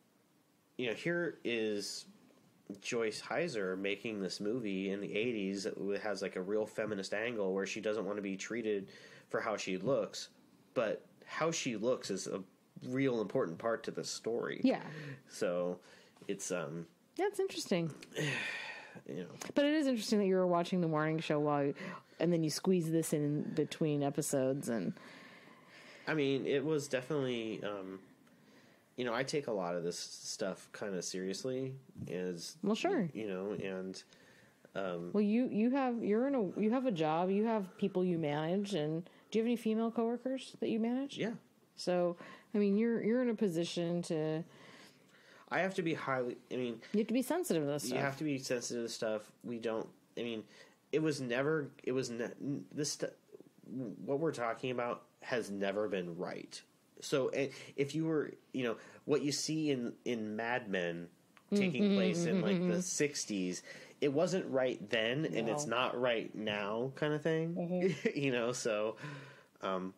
you know, here is Joyce Heiser making this movie in the eighties that has, like, a real feminist angle where she doesn't want to be treated for how she looks, but how she looks is a real important part to the story. Yeah. So... It's um yeah, it's interesting. You know, but it is interesting that you were watching the morning show while, you, and then you squeeze this in between episodes. And I mean, it was definitely um, you know, I take a lot of this stuff kind of seriously. Is well, sure, you know, and um, well, you you have you're in a you have a job, you have people you manage, and do you have any female coworkers that you manage? Yeah. So, I mean, you're you're in a position to. I have to be highly. I mean, you have to be sensitive to this stuff. You have to be sensitive to stuff. We don't. I mean, it was never. It was ne- this. St- what we're talking about has never been right. So, if you were, you know, what you see in in Mad Men taking mm-hmm, place in like mm-hmm. the sixties, it wasn't right then, no. and it's not right now, kind of thing. Mm-hmm. You know, so. Um,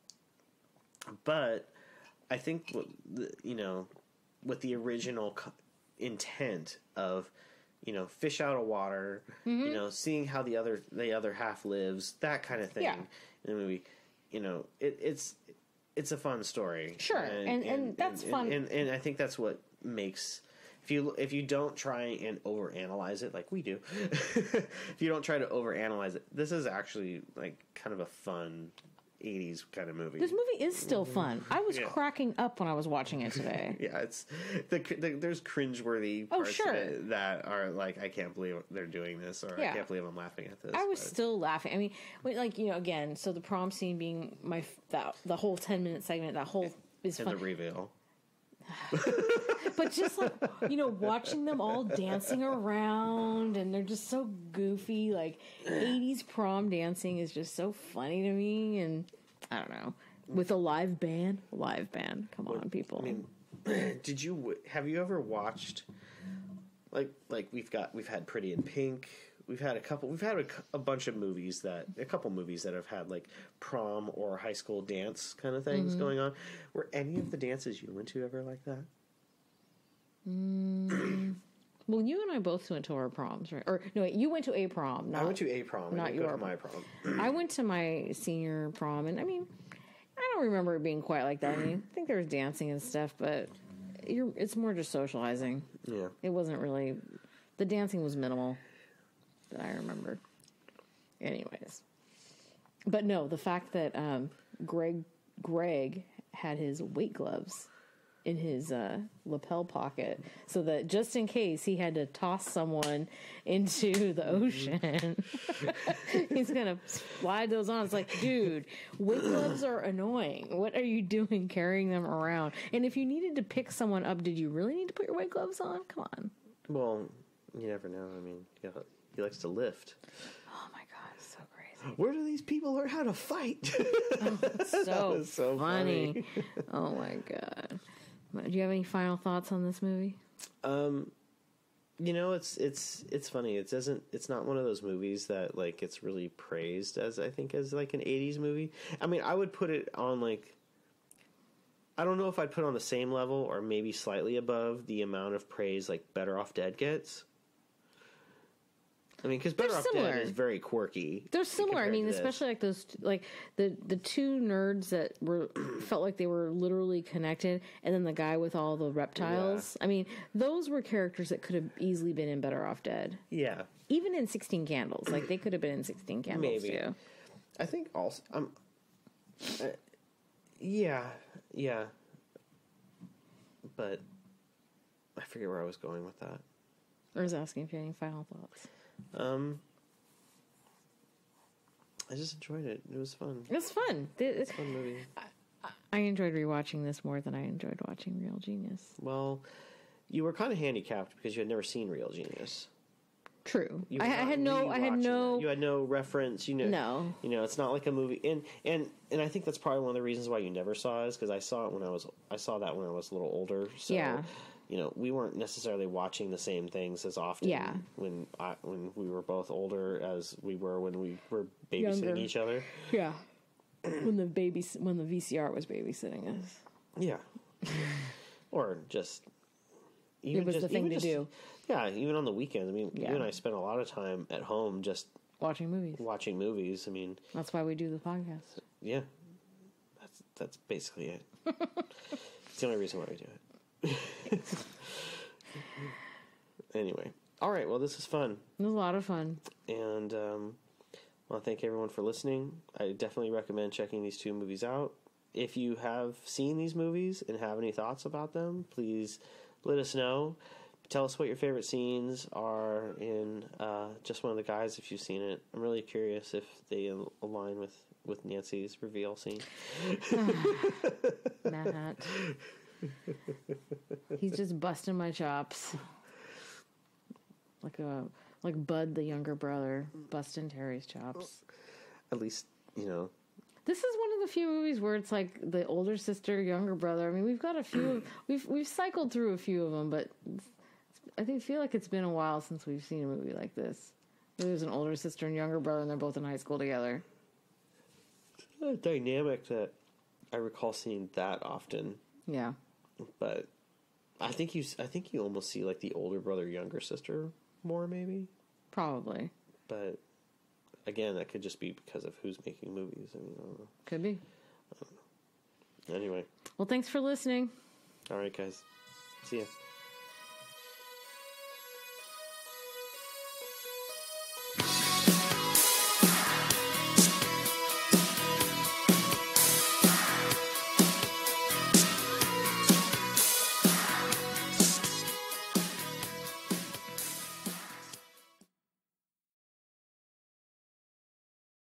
but I think, you know, with the original intent of, you know, fish out of water, mm-hmm. you know, seeing how the other the other half lives, that kind of thing yeah. in the movie, you know, it, it's it's a fun story. Sure, and and, and, and that's and, fun. And, and, and I think that's what makes. If you if you don't try and overanalyze it like we do, if you don't try to overanalyze it, this is actually like kind of a fun eighties kind of movie. This movie is still fun. I was yeah. cracking up when I was watching it today. yeah, it's the, the there's cringeworthy parts oh, sure. of it that are like, I can't believe they're doing this, or yeah. I can't believe I'm laughing at this. I was but. still laughing. I mean, like, you know, again, so the prom scene being my that the whole ten minute segment, that whole is and fun. The reveal. But just like, you know, watching them all dancing around, and they're just so goofy. Like eighties prom dancing is just so funny to me, and I don't know, with a live band, live band. Come on, people. I mean, did you have you ever watched like like we've got we've had Pretty in Pink. We've had a couple. We've had a, a bunch of movies that a couple movies that have had like prom or high school dance kind of things mm-hmm. going on. Were any of the dances you went to ever like that? Mm, well, you and I both went to our proms, right? Or no, wait, you went to a prom. Not, I went to a prom. Not your my prom. I went to my senior prom, and I mean, I don't remember it being quite like that. I mean, I think there was dancing and stuff, but you're, it's more just socializing. Yeah, it wasn't really. The dancing was minimal. That I remember. Anyways, but no, the fact that um, Greg Greg had his weight gloves in his uh, lapel pocket, so that just in case he had to toss someone into the ocean, he's gonna slide those on. It's like, dude, weight gloves are annoying. What are you doing carrying them around? And if you needed to pick someone up, did you really need to put your weight gloves on? Come on. Well, you never know. I mean, you know, he likes to lift. Oh my god, it's so crazy. Where do these people learn how to fight? Oh, it's so, so funny. funny. Oh my god. Do you have any final thoughts on this movie? Um, you know, it's it's it's funny. It doesn't. It's not one of those movies that like gets really praised as I think as like an eighties movie. I mean, I would put it on like. I don't know if I'd put it on the same level or maybe slightly above the amount of praise like Better Off Dead gets. I mean, because Better Off Dead is very quirky. They're similar. I mean, especially like those, like the the two nerds that were felt like they were literally connected, and then the guy with all the reptiles. Yeah. I mean, those were characters that could have easily been in Better Off Dead. Yeah. Even in sixteen Candles, like they could have been in sixteen Candles Maybe. too. I think also, um, uh, yeah, yeah, but I forget where I was going with that. I was asking if you had any final thoughts. Um, I just enjoyed it. It was fun. It was fun. It's a fun movie. I, I enjoyed rewatching this more than I enjoyed watching Real Genius. Well, you were kind of handicapped because you had never seen Real Genius. True. I, I had no. I had no. That. You had no reference. You know. No. You know, it's not like a movie, and and and I think that's probably one of the reasons why you never saw it is because I saw it when I was. I saw that when I was a little older. So, yeah. You know, we weren't necessarily watching the same things as often. Yeah. When I, when we were both older as we were when we were babysitting Younger. each other. Yeah. when the baby when the V C R was babysitting us. Yeah. or just. Even it was just, the thing to just, do. Yeah, even on the weekends. I mean, yeah. you and I spent a lot of time at home just watching movies. Watching movies. I mean, that's why we do the podcast. Yeah, that's that's basically it. It's the only reason why we do it. Anyway, all right. Well, this is fun. It was a lot of fun. And um, I want to thank everyone for listening. I definitely recommend checking these two movies out. if you have seen these movies and have any thoughts about them, please let us know. Tell us what your favorite scenes are in uh, Just One of the Guys if you've seen it. I'm really curious if they align with, with Nancy's reveal scene. Matt. He's just busting my chops. Like a like Bud, the younger brother, busting Terry's chops. At least, you know. This is one of the few movies where it's like the older sister, younger brother. I mean, we've got a few. we've we've cycled through a few of them, but it's, I think feel like it's been a while since we've seen a movie like this. There's an older sister and younger brother, and they're both in high school together. A dynamic that I recall seeing that often. Yeah, but I think you I think you almost see like the older brother, younger sister more, maybe. Probably. But again, that could just be because of who's making movies. I mean, I don't know. Could be. I don't know. Anyway. Well, thanks for listening. All right, guys. See ya.